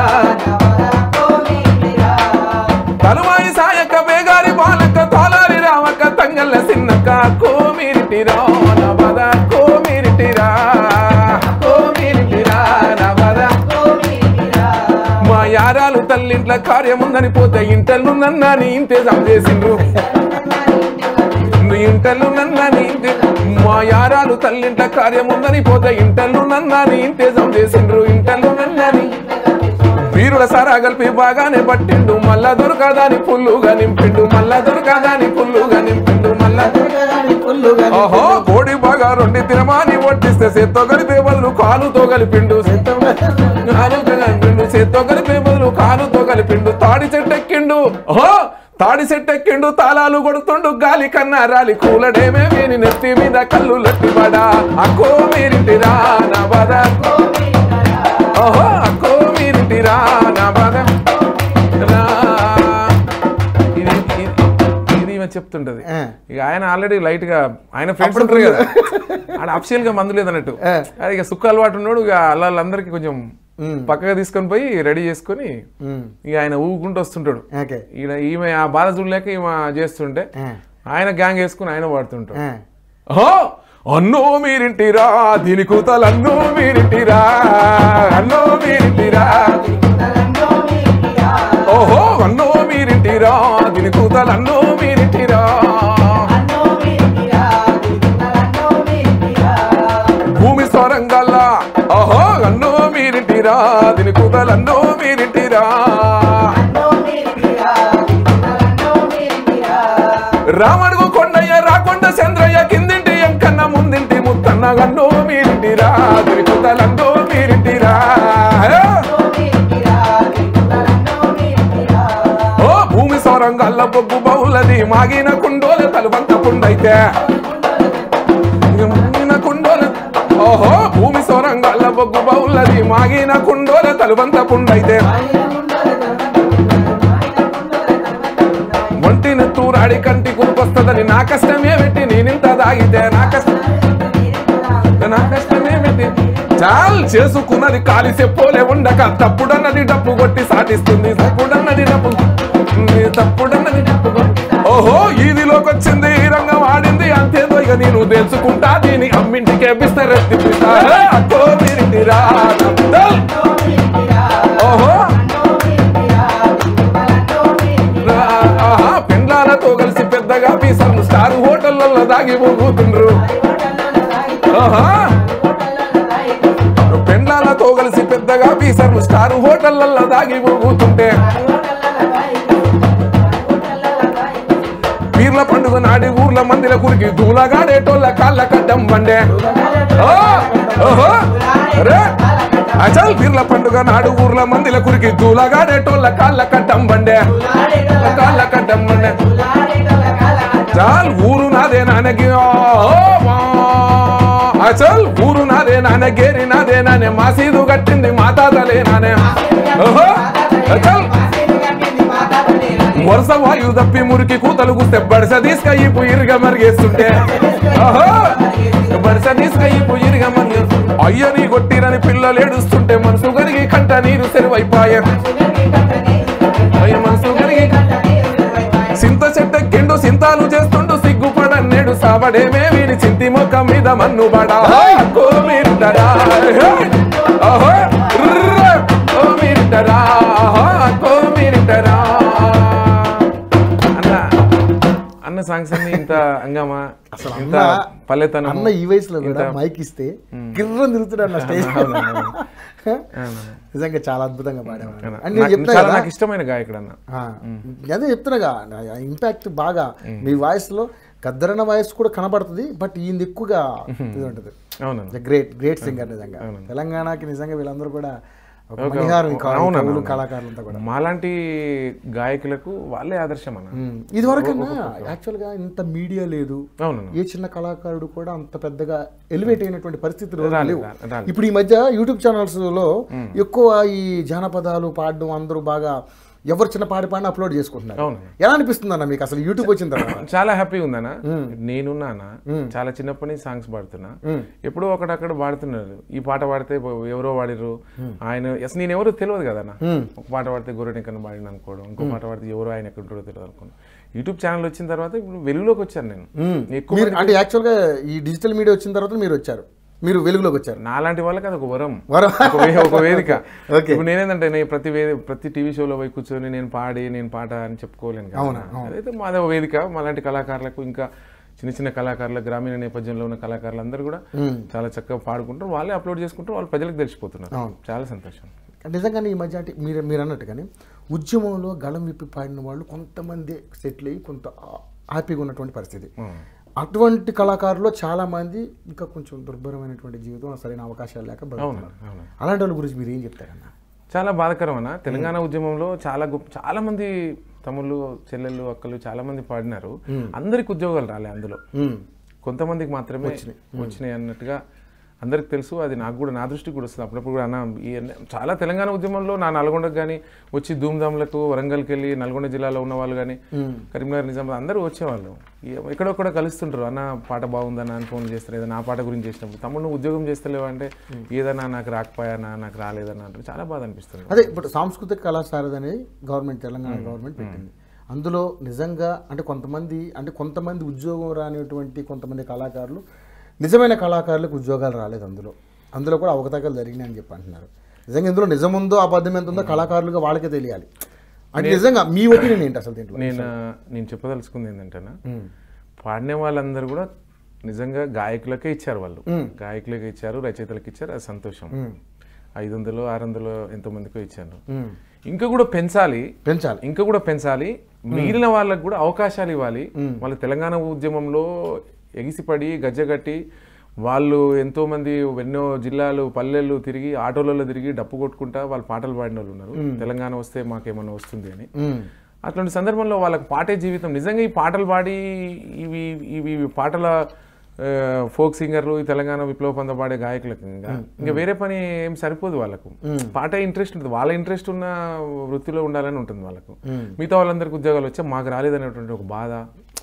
తలువాయి సాయక్క బేగారి బాలక్క తాలారి రావక్క తంగల్ల సిన్నక్క, అక్కో మీరింటిరా నా బాధ, అక్కో మీరింటిరా, అక్కో మీరింటిరా నా బాధ. మా యారాలు తల్లింట్ల కార్యముందని పోతే ఇంటలు నన్నని ఇంతేజాం చేసిండ్రు, ఇంటలు నన్నని ఇంతే మా యారాలు తల్లింట్ల కార్యముందని పోతే ఇంటలు నన్నని ఇంతేజాం చేసిండ్రు, ఇంటలు నన్నని వీరుల సారా కలిపి బాగానే పట్టిండు, మళ్ళా దొరకదాని పుల్లుగా నింపిండు, మళ్ళా దొరకదాని పుల్లుగా నింపిండు, మళ్ళా ఓహో కోడి బాగా రెండు తిరమాని వడ్డిస్తే చేత్తో కలిపే బదులు కాలుతో కలిపిండు, కలిపిండు చేత్తో కలిపే బదులు కాలుతో కలిపిండు, తాడి చెట్టెక్కిండు, ఓహో తాడి చెట్టెక్కిండు తాళాలు కొడుతుండు, గాలి కన్నా రాలి కూలడేమే వేని నెత్తి మీద కళ్ళు లట్టిపడా, అక్కో మీరింటిరా నా బాధ, ఓహో అక్కో మీరింటిరా నా బాధ. ఇది చెప్తుంటది ఇక ఆయన ఆల్రెడీ లైట్ గా ఆయన ఫ్రెండ్స్ ఉంటారు కదా, ఆడ అఫిషియల్ గా మందు లేదన్నట్టు, అది ఇక సుక్క అలవాటు ఉన్నాడు, ఇక అల్లాళ్ళందరికీ కొంచెం పక్కగా తీసుకొని పోయి రెడీ చేసుకొని ఇక ఆయన ఊగుకుంటూ వస్తుంటాడు. ఈయన ఈమె ఆ బాధ చూడలేక ఈమె చేస్తుంటే ఆయన గ్యాంగ్ వేసుకుని ఆయన వాడుతుంటాడు. అన్నో మీరింటిరా దీని కూతలు, అన్నో మీరింటిరా, అన్నో మీరింటిరా, ఓహో అన్నో మీరింటిరా దీని కూతలు, అన్నో మీరింటిరా, భూమి స్వరంగల్లా, ఓహో అన్నో మీరింటిరా దీని కూతలు, అన్నో మీరింటిరా, రామడుగు కొండయ్య రాకొండ చంద్రయ్య కిందింటి ఎంకన్న ముందింటి ముత్తన్న, అన్నో మీరింటిరా దీని కూతలు, అన్నో మీరింటిరా, ఓ భూమి సౌరంగల్ల బొగ్గు బహుళది మాగిన కుండోల తలువంత పుండైతే, మాగిన కుండోల ఓహో భూమి సౌరంగల్ల బొగ్గు బహుళది మాగిన కుండోల తలువంత పుండైతే, ఒంటిని తూరాడి కంటి కురుకొస్తదని నా కష్టమే పెట్టి నేనింత దాగితే, నా కష్టం నా కష్టమే పెట్టి చాలు చేసుకున్నది కాలి చెప్పోలే ఉండక, తప్పుడన్నది డప్పు కొట్టి సాటిస్తుంది, తప్పుడన్నది డప్పు తప్పుడన్నది డప్పు ఓహో ఈదిలోకి వచ్చింది ఈ రంగం ఆడింది అంతేదో ఇక నేను తెలుసుకుంటా దీని అమ్మింటికి ఎప్పిస్తారెత్తి అక్కో మీరింటిరా, ఓహో పెండ్లాలతో కలిసి పెద్దగా పీసర్లు స్టార్ హోటళ్లలో దాగి పోగుతుండ్రు, పెండ్లాలతో కలిసి పెద్దగా పీసర్లు స్టార్ హోటళ్లలో దాగి పోగుతుంటే, పీర్ల పండుగ నాడి ఊర్ల మందిల కురికి దూలగాడేటోళ్ళ కాళ్ళ కడ్డం బండే, ఓహో రే అచల్ పీర్ల పండుగ నాడు ఊర్ల మందిల కురికి దూలగాడేటోళ్ళ కాళ్ళ కడ్డం బండే, కాళ్ళ కడ్డం బండే చాల్ ఊరు నాదే నాన్నకి, అచల్ ఊరు నాదే నాన్న గేరి నాదే నానే మాసీదు కట్టింది మా తాతలే నానే, ఓహో అచల్ వరుస వాయు తప్పి మురికి కూతలు కూస్తే బడిస తీసుకయ్యి పుయిరిగా మరిగేస్తుంటే, ఓహో బడిస తీసుకయ్యి పుయిరిగా మరిగే అయ్యని కొట్టిరని పిల్లలు ఏడుస్తుంటే మనసు కరిగి కంట నీరు సెరువైపాయ, అయ్య మనసు కరిగి సింత చెట్టెక్కిండు సింతాలు చేస్తుండు సిగ్గుపడన్నేడు సాబడేమే వీడి చింతి మొక్క మీద మన్ను బడా, అక్కో మీరింటరా, ఓహో మీరింటరా కోమిరిటరా అన్న అన్న సాంగ్స్ అన్ని ఇంత అంగమా ఇంత పల్లెతనం. అన్న ఈ వయసులో కూడా మైక్ ఇస్తే గిర్రం తిరుగుతున్నాడు నా స్టేజ్. నిజంగా చాలా అద్భుతంగా పాడేవాడు. అంటే నేను చెప్తా కదా, నాకు ఇష్టమైన గాయకుడు అన్న. అదే చెప్తున్నాగా ఇంపాక్ట్ బాగా మీ వాయిస్ లో గద్దరన్న వాయిస్ కూడా కనబడుతుంది, బట్ ఈయన ఎక్కువగా ఇది ఉంటుంది. గ్రేట్ గ్రేట్ సింగర్ నిజంగా. తెలంగాణకి నిజంగా వీళ్ళందరూ కూడా కళాకారులంతా కూడా మాలాంటి గాయకులకు వాళ్ళే ఆదర్శం అన్న. ఇది వరకన్నా యాక్చువల్ గా ఇంత మీడియా లేదు, ఏ చిన్న కళాకారుడు కూడా అంత పెద్దగా ఎలివేట్ అయినటువంటి పరిస్థితులు లేవు. ఇప్పుడు ఈ మధ్య యూట్యూబ్ ఛానల్స్ లో ఎక్కువ ఈ జానపదాలు పాడడం, అందరూ బాగా ఎవరు చిన్న పాడి పాడిన అప్లోడ్ చేసుకుంటున్నారు. ఎలా అనిపిస్తుంది అన్న మీకు అసలు యూట్యూబ్ వచ్చిన తర్వాత? చాలా హ్యాపీగా ఉందన్న. నేనున్నా చాలా చిన్నప్పటి నుంచి సాంగ్స్ పాడుతున్నా, ఎప్పుడో ఒకటక్కడ పాడుతున్నారు. ఈ పాట పాడితే ఎవరో పాడిరు, ఆయన అసలు నేను ఎవరో తెలియదు కదన్న. ఒక పాట పాడితే గొర్రెనికన్నా పాడిన అనుకోవడం, ఇంకో పాట పాడితే ఎవరో ఆయన ఎక్కడుంటారో తెలియదు అనుకోవడం. యూట్యూబ్ ఛానల్ వచ్చిన తర్వాత ఇప్పుడు వెలుగులోకి వచ్చాను నేను. ఎక్కువ అంటే యాక్చువల్గా ఈ డిజిటల్ మీడియా వచ్చిన తర్వాత మీరు వచ్చారు, మీరు వెలుగులోకి వచ్చారు. నాలాంటి వాళ్ళకి అది ఒక వరం, ఒక వేదిక. ఇప్పుడు నేనేంటంటే నేను ప్రతి వే ప్రతి టీవీ షోలో పోయి కూర్చొని నేను పాడి నేను పాట అని చెప్పుకోలేను కదా. అదైతే మాదే ఒక వేదిక. మాలాంటి కళాకారులకు, ఇంకా చిన్న చిన్న కళాకారుల, గ్రామీణ నేపథ్యంలో ఉన్న కళాకారులు అందరూ కూడా చాలా చక్కగా పాడుకుంటారు, వాళ్ళే అప్లోడ్ చేసుకుంటారు, వాళ్ళు ప్రజలకు తెలిసిపోతున్నారు. చాలా సంతోషం. నిజంగానే ఈ మధ్య అంటే మీరు మీరు అన్నట్టు కానీ ఉద్యమంలో గళం విప్పి పాడిన వాళ్ళు కొంతమంది సెటిల్ అయ్యి కొంత హ్యాపీగా ఉన్నటువంటి పరిస్థితి. అటువంటి కళాకారులు చాలా మంది ఇంకా కొంచెం దుర్భరమైనటువంటి జీవితం, సరైన అవకాశాలు లేక బతుకుతున్నారు. అలాంటి వాళ్ళ గురించి మీరు ఏం చెప్తారన్నా? చాలా బాధాకరం అన్న. తెలంగాణ ఉద్యమంలో చాలా గొప్ప చాలా మంది తమ్ముళ్ళు, చెల్లెళ్ళు, అక్కలు చాలా మంది పాడినారు. అందరికి ఉద్యోగాలు రాలే, అందులో కొంతమందికి మాత్రమే వచ్చినాయి అన్నట్టుగా అందరికి తెలుసు. అది నాకు కూడా, నా దృష్టికి కూడా వస్తుంది అప్పుడప్పుడు కూడా. అన్న చాలా తెలంగాణ ఉద్యమంలో నా నల్గొండకు కానీ వచ్చి ధూమ్ధామ్లతో వరంగల్కి వెళ్ళి నల్గొండ జిల్లాలో ఉన్న వాళ్ళు కానీ, కరీంనగర్, నిజామాబాద్ అందరూ వచ్చేవాళ్ళు. ఎక్కడొక్కడ కలుస్తుంటారు. అన్న పాట బాగుందన్న అని ఫోన్ చేస్తారు, ఏదైనా నా పాట గురించి చేసినప్పుడు. తమ్ముడు ఉద్యోగం చేస్తలేవా అంటే, ఏదన్నా నాకు రాకపోయానా, నాకు రాలేదన్నా అంటారు. చాలా బాధ అనిపిస్తుంది. అదే ఇప్పుడు సాంస్కృతిక కళాశారది అనేది గవర్నమెంట్, తెలంగాణ గవర్నమెంట్ పెట్టింది. అందులో నిజంగా అంటే కొంతమంది అంటే కొంతమంది ఉద్యోగం రానిటువంటి కొంతమంది కళాకారులు, నిజమైన కళాకారులకు ఉద్యోగాలు రాలేదు. అందులో అందులో కూడా అవకతవకలు జరిగినాయి అని చెప్పి అంటున్నారు. నిజంగా ఇందులో నిజం ఉందో అబద్ధం ఎంత ఉందో కళాకారులుగా వాళ్ళకే తెలియాలి. అంటే నిజంగా మీ ఒపీనియన్ ఏంటి అసలు దీంట్లో? నేను నేను చెప్పదలుచుకుంది ఏంటంటే, పాడిన వాళ్ళందరూ కూడా నిజంగా గాయకులకే ఇచ్చారు. వాళ్ళు గాయకులకే ఇచ్చారు, రచయితలకు ఇచ్చారు, అది సంతోషం. ఐదు వందలు ఆరు వందలు ఎంతో మందికో ఇచ్చారు. ఇంకా కూడా పెంచాలి పెంచాలి ఇంకా కూడా పెంచాలి. మిగిలిన వాళ్ళకు కూడా అవకాశాలు ఇవ్వాలి. వాళ్ళు తెలంగాణ ఉద్యమంలో ఎగిసిపడి గజ్జగట్టి వాళ్ళు ఎంతోమంది ఎన్నో జిల్లాలు, పల్లెలు తిరిగి, ఆటోలలో తిరిగి డప్పు కొట్టుకుంటా వాళ్ళు పాటలు పాడిన వాళ్ళు ఉన్నారు. తెలంగాణ వస్తే మాకేమన్నా వస్తుంది అని. అట్లాంటి సందర్భంలో వాళ్ళకి పాటే జీవితం. నిజంగా ఈ పాటలు పాడి ఇవి ఇవి పాటల ఫోక్ సింగర్లు, ఈ తెలంగాణ విప్లవ పంద పాడే గాయకులకు ఇంకా ఇంకా వేరే పని ఏం సరిపోదు వాళ్ళకు. పాటే ఇంట్రెస్ట్ ఉంటుంది, వాళ్ళ ఇంట్రెస్ట్ ఉన్న వృత్తిలో ఉండాలని ఉంటుంది వాళ్ళకు. మిగతా వాళ్ళందరికీ ఉద్యోగాలు వచ్చా మాకు రాలేదనేటువంటి ఒక బాధ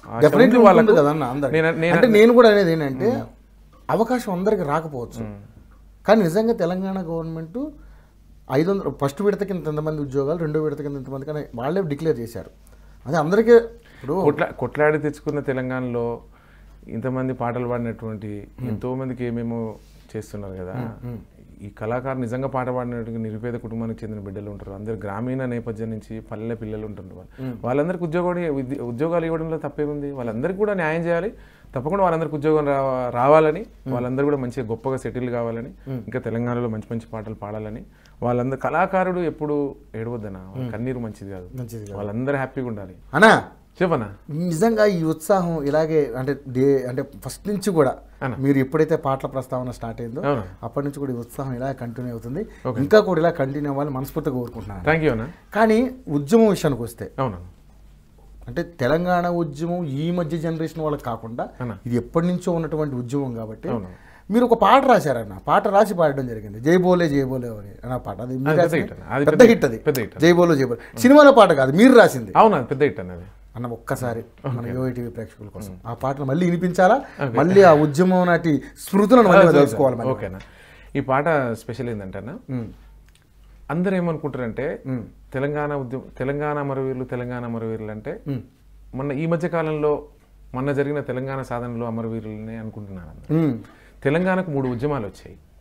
అంటే నేను కూడా అనేది ఏంటంటే, అవకాశం అందరికి రాకపోవచ్చు, కానీ నిజంగా తెలంగాణ గవర్నమెంట్ ఐదు వందలు ఫస్ట్ విడత కింద ఎంతమంది ఉద్యోగాలు, రెండో విడత కింద ఎంతమంది కానీ వాళ్ళే డిక్లేర్ చేశారు. అదే అందరికీ ఇప్పుడు కొట్లా కొట్లాడి తెచ్చుకున్న తెలంగాణలో ఇంతమంది పాటలు పాడినటువంటి ఎంతో మందికి ఏమేమో చేస్తున్నారు కదా. ఈ కళాకారు నిజంగా పాట పాడినట్టు నిరుపేద కుటుంబానికి చెందిన బిడ్డలు ఉంటారు. అందరు గ్రామీణ నేపథ్యం నుంచి పల్లె పిల్లలు ఉంటారు. వాళ్ళు వాళ్ళందరికీ ఉద్యోగం ఉద్యోగాలు ఇవ్వడంలో తప్పేముంది? వాళ్ళందరికీ కూడా న్యాయం చేయాలి. తప్పకుండా వాళ్ళందరికీ ఉద్యోగం రావాలని, వాళ్ళందరూ కూడా మంచిగా గొప్పగా సెటిల్ కావాలని, ఇంకా తెలంగాణలో మంచి మంచి పాటలు పాడాలని. వాళ్ళందరూ కళాకారుడు ఎప్పుడు ఏడవద్దనా, కన్నీరు మంచిది కాదు. వాళ్ళందరూ హ్యాపీగా ఉండాలి అన్నా. చెప్పనా, నిజంగా ఈ ఉత్సాహం ఇలాగే అంటే డే అంటే ఫస్ట్ నుంచి కూడా మీరు ఎప్పుడైతే పాటల ప్రస్తావన స్టార్ట్ అయిందో అప్పటి నుంచి కూడా ఈ ఉత్సాహం ఇలా కంటిన్యూ అవుతుంది. ఇంకా కూడా ఇలా కంటిన్యూ అవ్వాలి మనస్ఫూర్తిగా కోరుకుంటున్నాను. థ్యాంక్ యూ అన్న. కానీ ఉద్యమం విషయానికి వస్తే, అవునా, అంటే తెలంగాణ ఉద్యమం ఈ మధ్య జనరేషన్ వాళ్ళకి కాకుండా ఇది ఎప్పటి నుంచో ఉన్నటువంటి ఉద్యమం కాబట్టి మీరు ఒక పాట రాశారన్న, పాట రాసి పాడడం జరిగింది, జైబోలే జైబోలే అని అన్న పాట. అది పెద్ద హిట్, అది జైబోలో జైబోలే సినిమాలో పాట కాదు, మీరు రాసింది. అవునా, పెద్ద హిట్ అన్నది అన్న. ఒక్కసారి మన యోటీవీ ప్రేక్షకుల కోసం ఆ పాటను మళ్ళీ వినిపించాలా, మళ్ళీ ఆ ఉద్యమం నాటి స్మృతులను మళ్ళీ తెలుసుకోవాలి. ఓకేనా. ఈ పాట స్పెషల్ ఏంటంటే, అందరు ఏమనుకుంటారంటే తెలంగాణ ఉద్యమం, తెలంగాణ అమరవీరులు, తెలంగాణ అమరవీరులు అంటే మొన్న ఈ మధ్య కాలంలో మొన్న జరిగిన తెలంగాణ సాధనలో అమరవీరులని అనుకుంటున్నాను. తెలంగాణకు మూడు ఉద్యమాలు వచ్చాయి.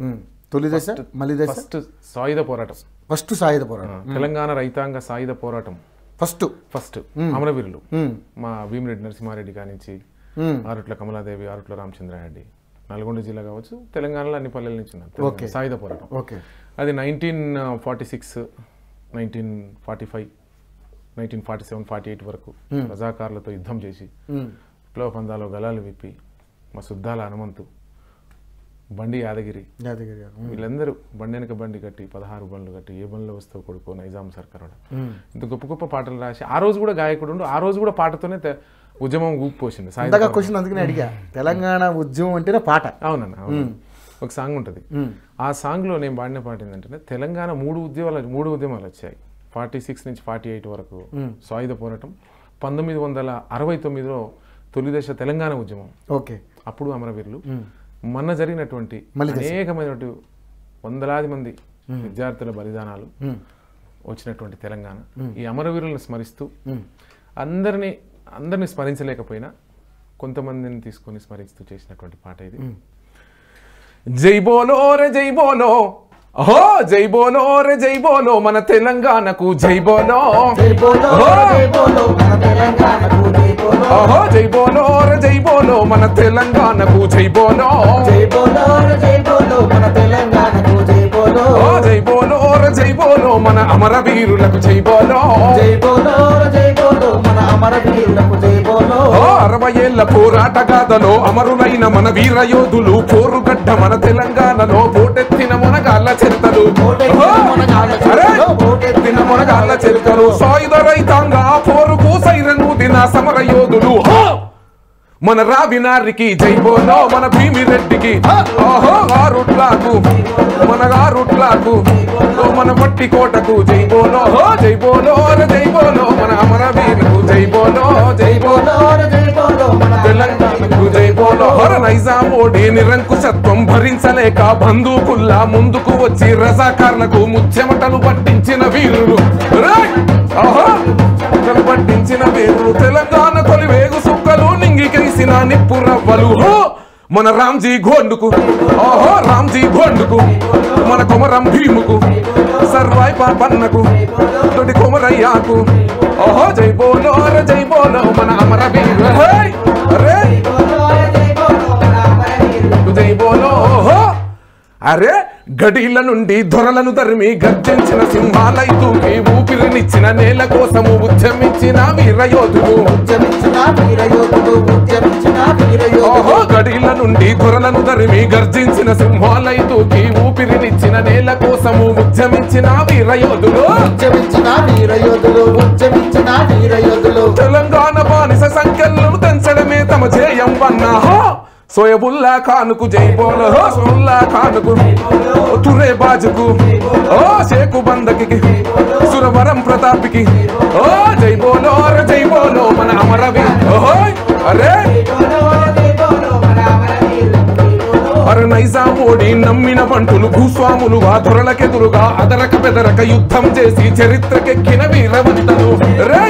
తొలి దశ మళ్ళీ దశ ఫస్ట్ సాయుధ పోరాటం, ఫస్ట్ సాయుధ పోరాటం, తెలంగాణ రైతాంగ సాయుధ పోరాటం ఫస్ట్ ఫస్ట్ అమరవీరులు మా భీమిరెడ్డి నరసింహారెడ్డి కానించి ఆరుట్ల కమలాదేవి, ఆరుట్ల రామచంద్రారెడ్డి, నల్గొండ జిల్లా కావచ్చు, తెలంగాణలో అన్ని పల్లెల నుంచి ఉన్నారు సాయుధ పోరాటం. ఓకే, అది nineteen forty six nineteen forty five nineteen forty seven forty eight వరకు రజాకార్లతో యుద్ధం చేసి విప్లవ పందాలో గలాలు విప్పి మా సుద్దాల హనుమంతు, బండి యాదగిరి యాదగిరి వీళ్ళందరూ బండి వెనక బండి కట్టి పదహారు బండ్లు కట్టి ఏ బండ్లో వస్తావు కొడుకో నైజాం సర్కార్ ఇంత గొప్ప గొప్ప పాటలు రాసి ఆ రోజు కూడా గాయకుడు ఉండు, ఆ రోజు కూడా పాటతోనే ఉద్యమం ఊపిపోసింది. క్వశ్చన్ అందుకనే అడిగా, తెలంగాణ ఉద్యమం అంటేనే పాట. అవునన్నా, అవును. ఒక సాంగ్ ఉంటుంది, ఆ సాంగ్లో నేను పాడిన పాట ఏంటంటే తెలంగాణ మూడు ఉద్యమాలు మూడు ఉద్యమాలు వచ్చాయి ఫార్టీ సిక్స్ నుంచి ఫార్టీ ఎయిట్ వరకు సాయుధ పోరాటం, పంతొమ్మిది వందల అరవై తొమ్మిదిలో తొలిదశ తెలంగాణ ఉద్యమం, ఓకే అప్పుడు అమరవీరులు, మొన్న జరిగినటువంటి అనేకమైనటువంటి వందలాది మంది విద్యార్థుల బలిదానాలు వచ్చినటువంటి తెలంగాణ, ఈ అమరవీరులను స్మరిస్తూ అందరినీ అందరినీ స్మరించలేకపోయినా కొంతమందిని తీసుకొని స్మరిస్తూ చేసినటువంటి పాట ఇది. జై బోలో రే జై బోలో, అహో జై బోలో రే జై బోలో మన తెలంగాణకు జై బోలో, జై బోలో జై బోలో మన తెలంగాణకు జై బోలో, అహో జై బోలో రే జై బోలో మన తెలంగాణకు జై బోలో, జై బోలో రే జై బోలో మన తెలంగాణకు జై బోలో, జై బోలో రే జై బోలో మన అమరవీరులకు జై బోలో, జై బోలో రే జై బోలో మన అమరవీరులకు జై బోలో. అరవై ఏళ్ల పోరాట గాథలో అమరులైన మన వీర యోధులు, పోరుగడ్డ మన తెలంగాణలో పోటెత్తిన మునగాళ్ళ చరితలు, పోటెత్తిన మునగాళ్ళ చరితలు, సాయుధ రైతాంగ పోరుకు సైరను దిన సమర యోధులు, మన రావినారికి జై బోలో మన భీమిరెడ్డికి, ఓహో ఆరుట్లాకు మన ఆరుట్లాకు మన పట్టి కోటకు జై బోలో, జై బోలో జై బోలో మన అమరవీరులకు జై బోలో, జై బోలో జై బోలో మన తెలంగాణకు జై బోలో. హర నైజామోడి నిరంకుశత్వం భరించలేక బందూకుల్లా ముందుకు వచ్చి రజాకార్లకు ముచ్చెమటలు పట్టించిన వీరులు, పట్టించిన వీరులు, తెలంగాణ తొలి వేగు సుక్కలు నింగికేసిన నిప్పు రవ్వలు, మన రామ్జీ గోండుకు, ఓహో రామ్జీ గోండుకు, మన కొమరం భీముకు, సర్వాయి పాపన్నకు, తొడి కొమరయ్యాకు, ఓహో జై బోలో రే జై బోలో మన అమరవీరు, అరే జై బోలో. అరే గడిల నుండి దొరలను తరిమి గర్జించిన సింహాలై దూకి ఊపిరినిచ్చిన నేల కోసము ఉద్యమించిన వీరయోధులు, ఓహో గడిల నుండి దొరలను తరిమి గర్జించిన సింహాలై దూకి ఊపిరినిచ్చిన నేల కోసము ఉద్యమించిన వీరయోధులు, తెలంగాణ బానిస సంఖ్యలను తెంచడమే తమ జేయం వన్నా సోయబుల్లా ఖానుకు జై బోలో, సోల్లా ఖానుకు, తురే బాజుకు, ఓ షేకు బందకి, సురవరం ప్రతాపికి, ఓ జై బోలో రే జై బోలో మన అమరవీరు, అరే అరే నైజామోడి నమ్మిన బంటులు భూస్వాములుగా దొరలకెదురుగా అదరక బెదరక యుద్ధం చేసి చరిత్రకెక్కిన వీరవంతలు, రే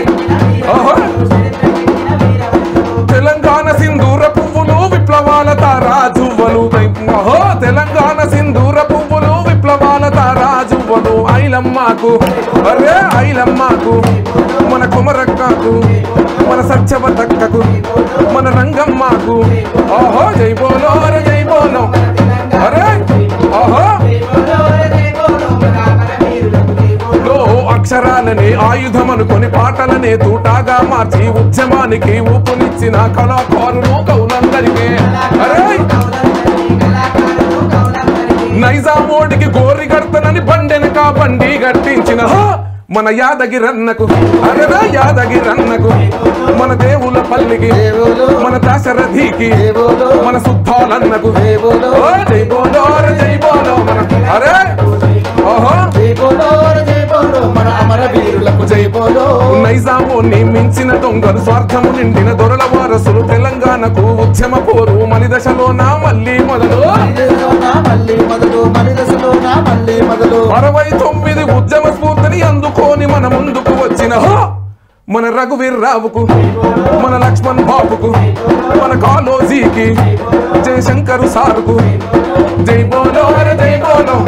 తెలంగాణ సింధూర పువ్వులు విప్లవాల తారాజువ్వలు, తెలంగాణ సింధూర పువ్వులు విప్లవాల తారాజువ్వలు, ఐలమ్మకు, అరే ఐలమ్మకు, మన కొమరక్కకు, మన సత్యవతక్కకు, మన రంగమ్మకు, ఓహో జై బోలో రే జై బోలో, అరే ఓహో అక్షరాలనే ఆయుధం అనుకొని పాటలనే తూటాగా మార్చి ఉద్యమానికి ఊపునిచ్చిన కళాకారులు కవులందరికీ, అరే నైజామోడికి గోరి గడతనని బండెనక బండి గట్టించిన మన యాదగిరన్నకు, అరెరా యాదగిరన్నకు, మన దేవుల పల్లికి, మన దాశరథికి, మన సుద్ధాలన్నకు జై బోలో రే జై బోలో మన, అరే ఓహో మన అమరవీరులకు జై బోలో. నైజామోని మించిన దొంగలు స్వార్థము నిండిన దొరల వారసులు తెలంగాణకు ఉద్యమ పోరు మలి దశలోన మళ్ళీ మొదలు, అరవై తొమ్మిది ఉద్యమ స్ఫూర్తిని అందుకోని మన ముందుకు వచ్చిన మన రఘువీర్రావుకు, మన లక్ష్మణ్ బాబుకు, మన కాలోజీకి, జయశంకరు సారుకు జై బోలో రే జై బోలో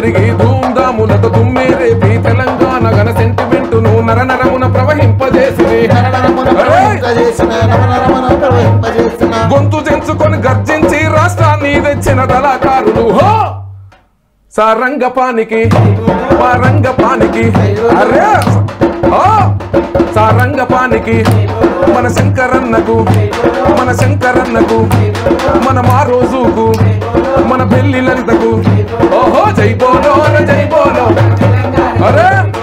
తిరిగి ధూమ్ధాములతో తుమ్మిరేపి తెలంగాణ గణ సెంటిమెంట్ ను నర నరమున ప్రవహింపజేసి గొంతు చెంచుకొని గర్జించి రాష్ట్రాన్ని తెచ్చిన కళాకారులు హో సారంగపానికి పారంగపానికి అరే సారంగపానికి మన శంకరన్నకు మన శంకరన్నకు మన మా రోజుకు మన పెళ్లి లలితకు ఓహో జై బోలో జై బోలో అరే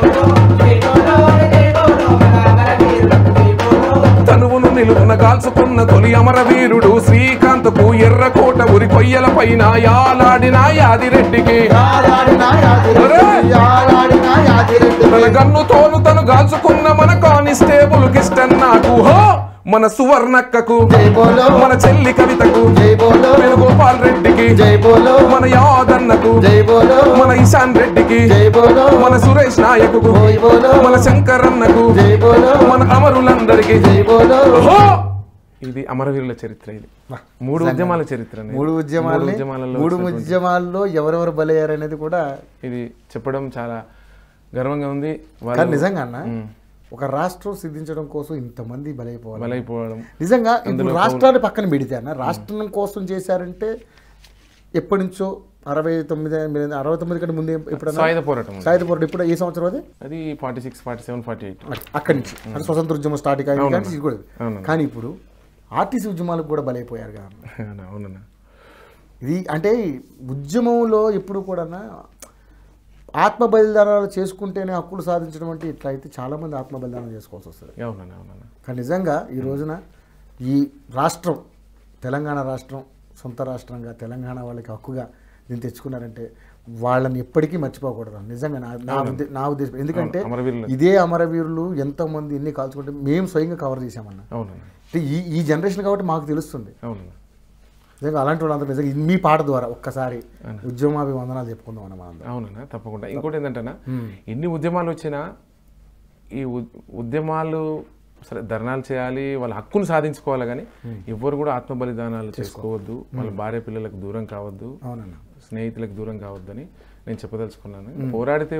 తనువును నిలువున కాల్చుకున్న తొలి అమరవీరుడు శ్రీకాంత్కు ఎర్రకోట ఉరి కొయ్యల పైన యాలాడిన యాదిరెడ్డికి తన గన్నుతోను తను కాల్చుకున్న మన కానిస్టేబుల్ కిష్టన్నాకు హో మన సువర్ణక్కకు మన చెల్లి కవితకు వేణుగోపాల్ రెడ్డికి మన యాదన్నకు మన ఇషాన్ రెడ్డికి మన సురేష్ నాయకుకు మన శంకరన్నకు మన అమరులందరికీ ఇది అమరవీరుల చరిత్ర. ఇది మూడు ఉద్యమాల చరిత్ర. మూడు ఉద్యమాలు మూడు ఉద్యమాల్లో ఎవరెవరు బలయ్యారు అనేది కూడా ఇది చెప్పడం చాలా గర్వంగా ఉంది. నిజంగా అన్న ఒక రాష్ట్రం సిద్ధించడం కోసం ఇంతమంది బలైపోవాలి బలైపోవడం నిజంగా ఇప్పుడు రాష్ట్రాన్ని పక్కన పెడితే అన్న రాష్ట్రం కోసం చేశారంటే ఎప్పటి నుంచో అరవై తొమ్మిది అరవై తొమ్మిది కంటే ముందు ఎప్పుడైనా సాయుధ పోరాటం సాయుధ పోరాటం ఇప్పుడు ఏ సంవత్సరం అది అది forty six forty seven forty eight అక్కడి నుంచి అంటే స్వతంత్ర ఉద్యమం స్టార్ట్ కానీ కూడా కానీ ఇప్పుడు ఆర్టీసీ ఉద్యమాలకు కూడా బలైపోయారు కదా. అవునన్నా ఇది అంటే ఉద్యమంలో ఎప్పుడు కూడా ఆత్మ బలిదానాలు చేసుకుంటేనే హక్కులు సాధించడం అంటే ఇట్లా అయితే చాలామంది ఆత్మ బలిదానం చేసుకోవాల్సి వస్తుంది. కానీ నిజంగా ఈ రోజున ఈ రాష్ట్రం తెలంగాణ రాష్ట్రం సొంత రాష్ట్రంగా తెలంగాణ వాళ్ళకి హక్కుగా దీన్ని తెచ్చుకున్నారంటే వాళ్ళని ఎప్పటికీ మర్చిపోకూడదు నిజంగా నా నా ఉద్దేశం. ఎందుకంటే ఇదే అమరవీరులు ఎంతోమంది ఎన్ని కాల్చుకుంటే మేము స్వయంగా కవర్ చేసామన్నా. ఈ ఈ జనరేషన్ కాబట్టి మాకు తెలుస్తుంది. నిజంగా అలాంటి వాళ్ళందరూ నిజంగా మీ పాట ద్వారా ఒక్కసారి ఉద్యమాభివందనాలు చెప్పుకుందాం అన్న మనం. అవునన్నా తప్పకుండా. ఇంకోటి ఏంటంటే ఎన్ని ఉద్యమాలు వచ్చినా ఈ ఉద్యమాలు సరే ధర్నాలు చేయాలి, వాళ్ళ హక్కును సాధించుకోవాలి, కానీ ఎవ్వరు కూడా ఆత్మ బలిదానాలు చేసుకోవద్దు, వాళ్ళ భార్య పిల్లలకు దూరం కావద్దు, స్నేహితులకు దూరం కావద్దు అని నేను చెప్పదలుచుకున్నాను. పోరాడితే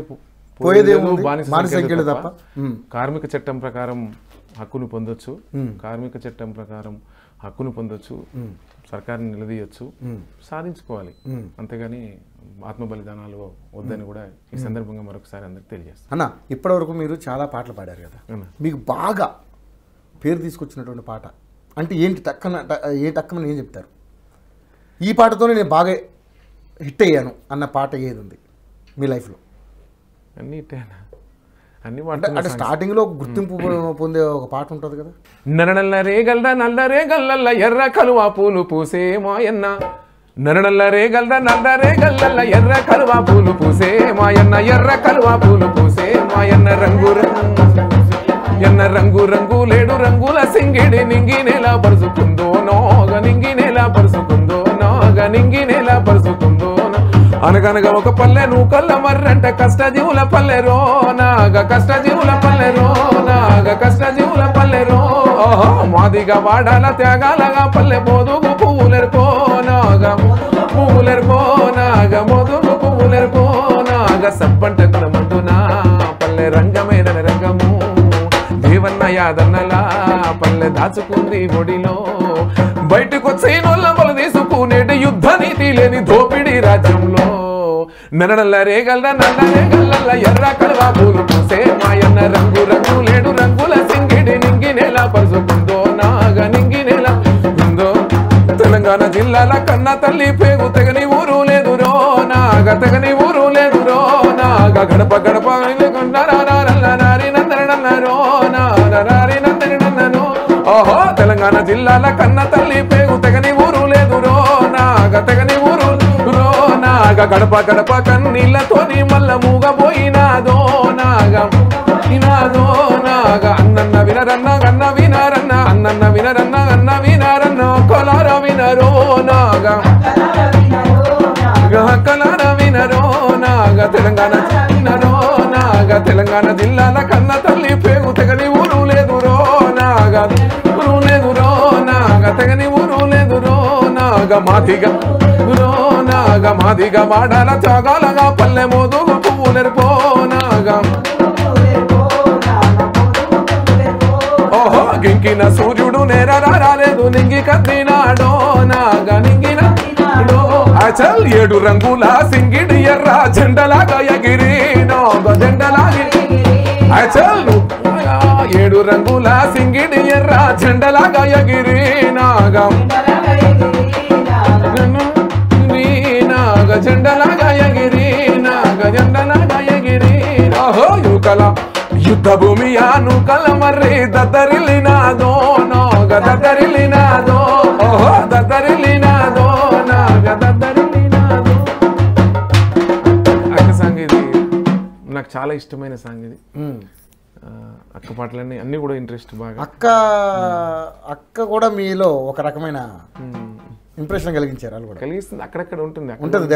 తప్ప కార్మిక చట్టం ప్రకారం హక్కును పొందొచ్చు, కార్మిక చట్టం ప్రకారం హక్కును పొందొచ్చు, సర్కారుని నిలదీయొచ్చు, సాధించుకోవాలి, అంతేగాని ఆత్మ బలిదానాలు వద్దని కూడా ఈ సందర్భంగా మరొకసారి అందరికి తెలియజేస్తాను. అన్న ఇప్పటివరకు మీరు చాలా పాటలు పాడారు కదా, మీకు బాగా పేరు తీసుకొచ్చినటువంటి పాట అంటే ఏంటి? టక్కన ఏ టక్కన ఏం చెప్తారు? ఈ పాటతోనే నేను బాగా హిట్ అయ్యాను అన్న పాట ఏది ఉంది మీ లైఫ్లో? అన్నీ హిట్ అయ్యాను. అన్ని అంటే స్టార్టింగ్ లో గుర్తింపు పొందే ఒక పాట ఉంటుంది కదా, నరనల్ల రేగల్ద నల్ల రేగల్ల ఎర్ర కలువా పూలు పూసే మాయన్న, నరనల్ల రేగల్ద నల్ల రేగల్ల ఎర్ర కలువా పూలు పూసే మాయన్న, ఎర్ర కలువా పూలు పూసే మాయన్న, రంగు ఎన్న రంగు రంగు లేడు రంగుల సింగిడి నింగి నెల పరుచుకుందో నాగ, నింగి నెల పరుచుకుందో నాగ, నింగి నెల పరుచుకుందో. అనగనగా ఒక పల్లె నువ్వు కళ్ళ మర్రంట కష్టజీవుల పల్లెరో నాగ, కష్టజీవుల పల్లెరో నాగ, కష్టజీవుల పల్లెరో. ఓహో మాదిగా వాడాల త్యాగాలగా పల్లె మోదుగు పువ్వులెరుపో నాగ, పువ్వులెరుపో నాగ, మోదుగు పువ్వులెరుపో నాగ, సబ్బంట కులమంటున్నా పల్లె రంగమైన రంగము, దేవన్న యాదన్నలా పల్లె దాచుకుంది ఒడిలో, బయటకు వచ్చే నొల్ల మొల తీసుకునేటి యుద్ధ నీతి లేని దోపిడి రాజ్యంలో. నరనల్ల రేగల్ల నల్ల రేగల్ల ఎర్ర కలువా పూలు పూసే మాయన్న, రంగు రంగు లేడు రంగుల సింగిడి నింగి నెల పరుచుకుందో నాగ, నింగి నెల ఉందో. తెలంగాణ జిల్లాల కన్న తల్లి పేగు తెగని ఊరు లేదు రో నాగ, తెగని ఊరు లేదు రో నాగ, గడప గడప నారి నందరో నారి నందరి నందనో. ఓహో తెలంగాణ జిల్లాల కన్న తల్లి పేగు తెగని ఊరు లేదు రో నాగ, తెగని ఊరు రో నాగ, గడప గడప కన్నీళ్లతోని మల్ల మూగపోయినాదో నాగ, వినాదో నాగ, అన్నన్న వినరన్న అన్న వినారన్న, అన్నన్న వినరన్న అన్న వినారన్న, కొలార వినరో నాగ, కలార వినరో నాగ, తెలంగాణ వినరో నాగ, తెలంగాణ జిల్లాల కన్న తల్లి పేగు తెగని ఊరు లేదు రో నాగ, ఊరు లేదు రో నాగ, తెగని ఊరు లేదు రో నాగ, మాదిగా రో నాగ, నాగా మాదిగా వాడాల త్యాగాలగా పల్లె మోదుగు పువ్వులెరుపో నాగా ఓహో గింకిన సూర్యుడు నేరరా రాలేదు నింగి కత్తినాడో నాగా నింగిన అచల్ ఏడు రంగుల సింగిడి ఎర్ర జెండలాగా ఎగిరి నాగా జెండలాగి అచల్ ఏడు రంగుల సింగిడి ఎర్ర జెండలాగా ఎగిరి నాగా నాగ జెండలాగా ఎగిరి నాగ జెండలాగా ఎగిరి ఓహో యుకల యుద్ధ భూమి ఆనుకల మర్రి దద్దరిల్లినాదో నాగ దద్దరిల్లినాదో ఓహో దద్దరిల్లినాదో నాగ దద్దరిల్లినాదో అక్క సాంగ్ ఇది నాకు చాలా ఇష్టమైన సాంగ్ ఇది అక్క పాటలన్నీ అన్నీ కూడా ఇంట్రెస్ట్ బాగా అక్క అక్క కూడా మీలో ఒక రకమైన ఇంప్రెషన్ కలిగించారు వాళ్ళు కూడా కలిగిస్తుంది అక్కడక్కడ ఉంటుంది ఉంటుంది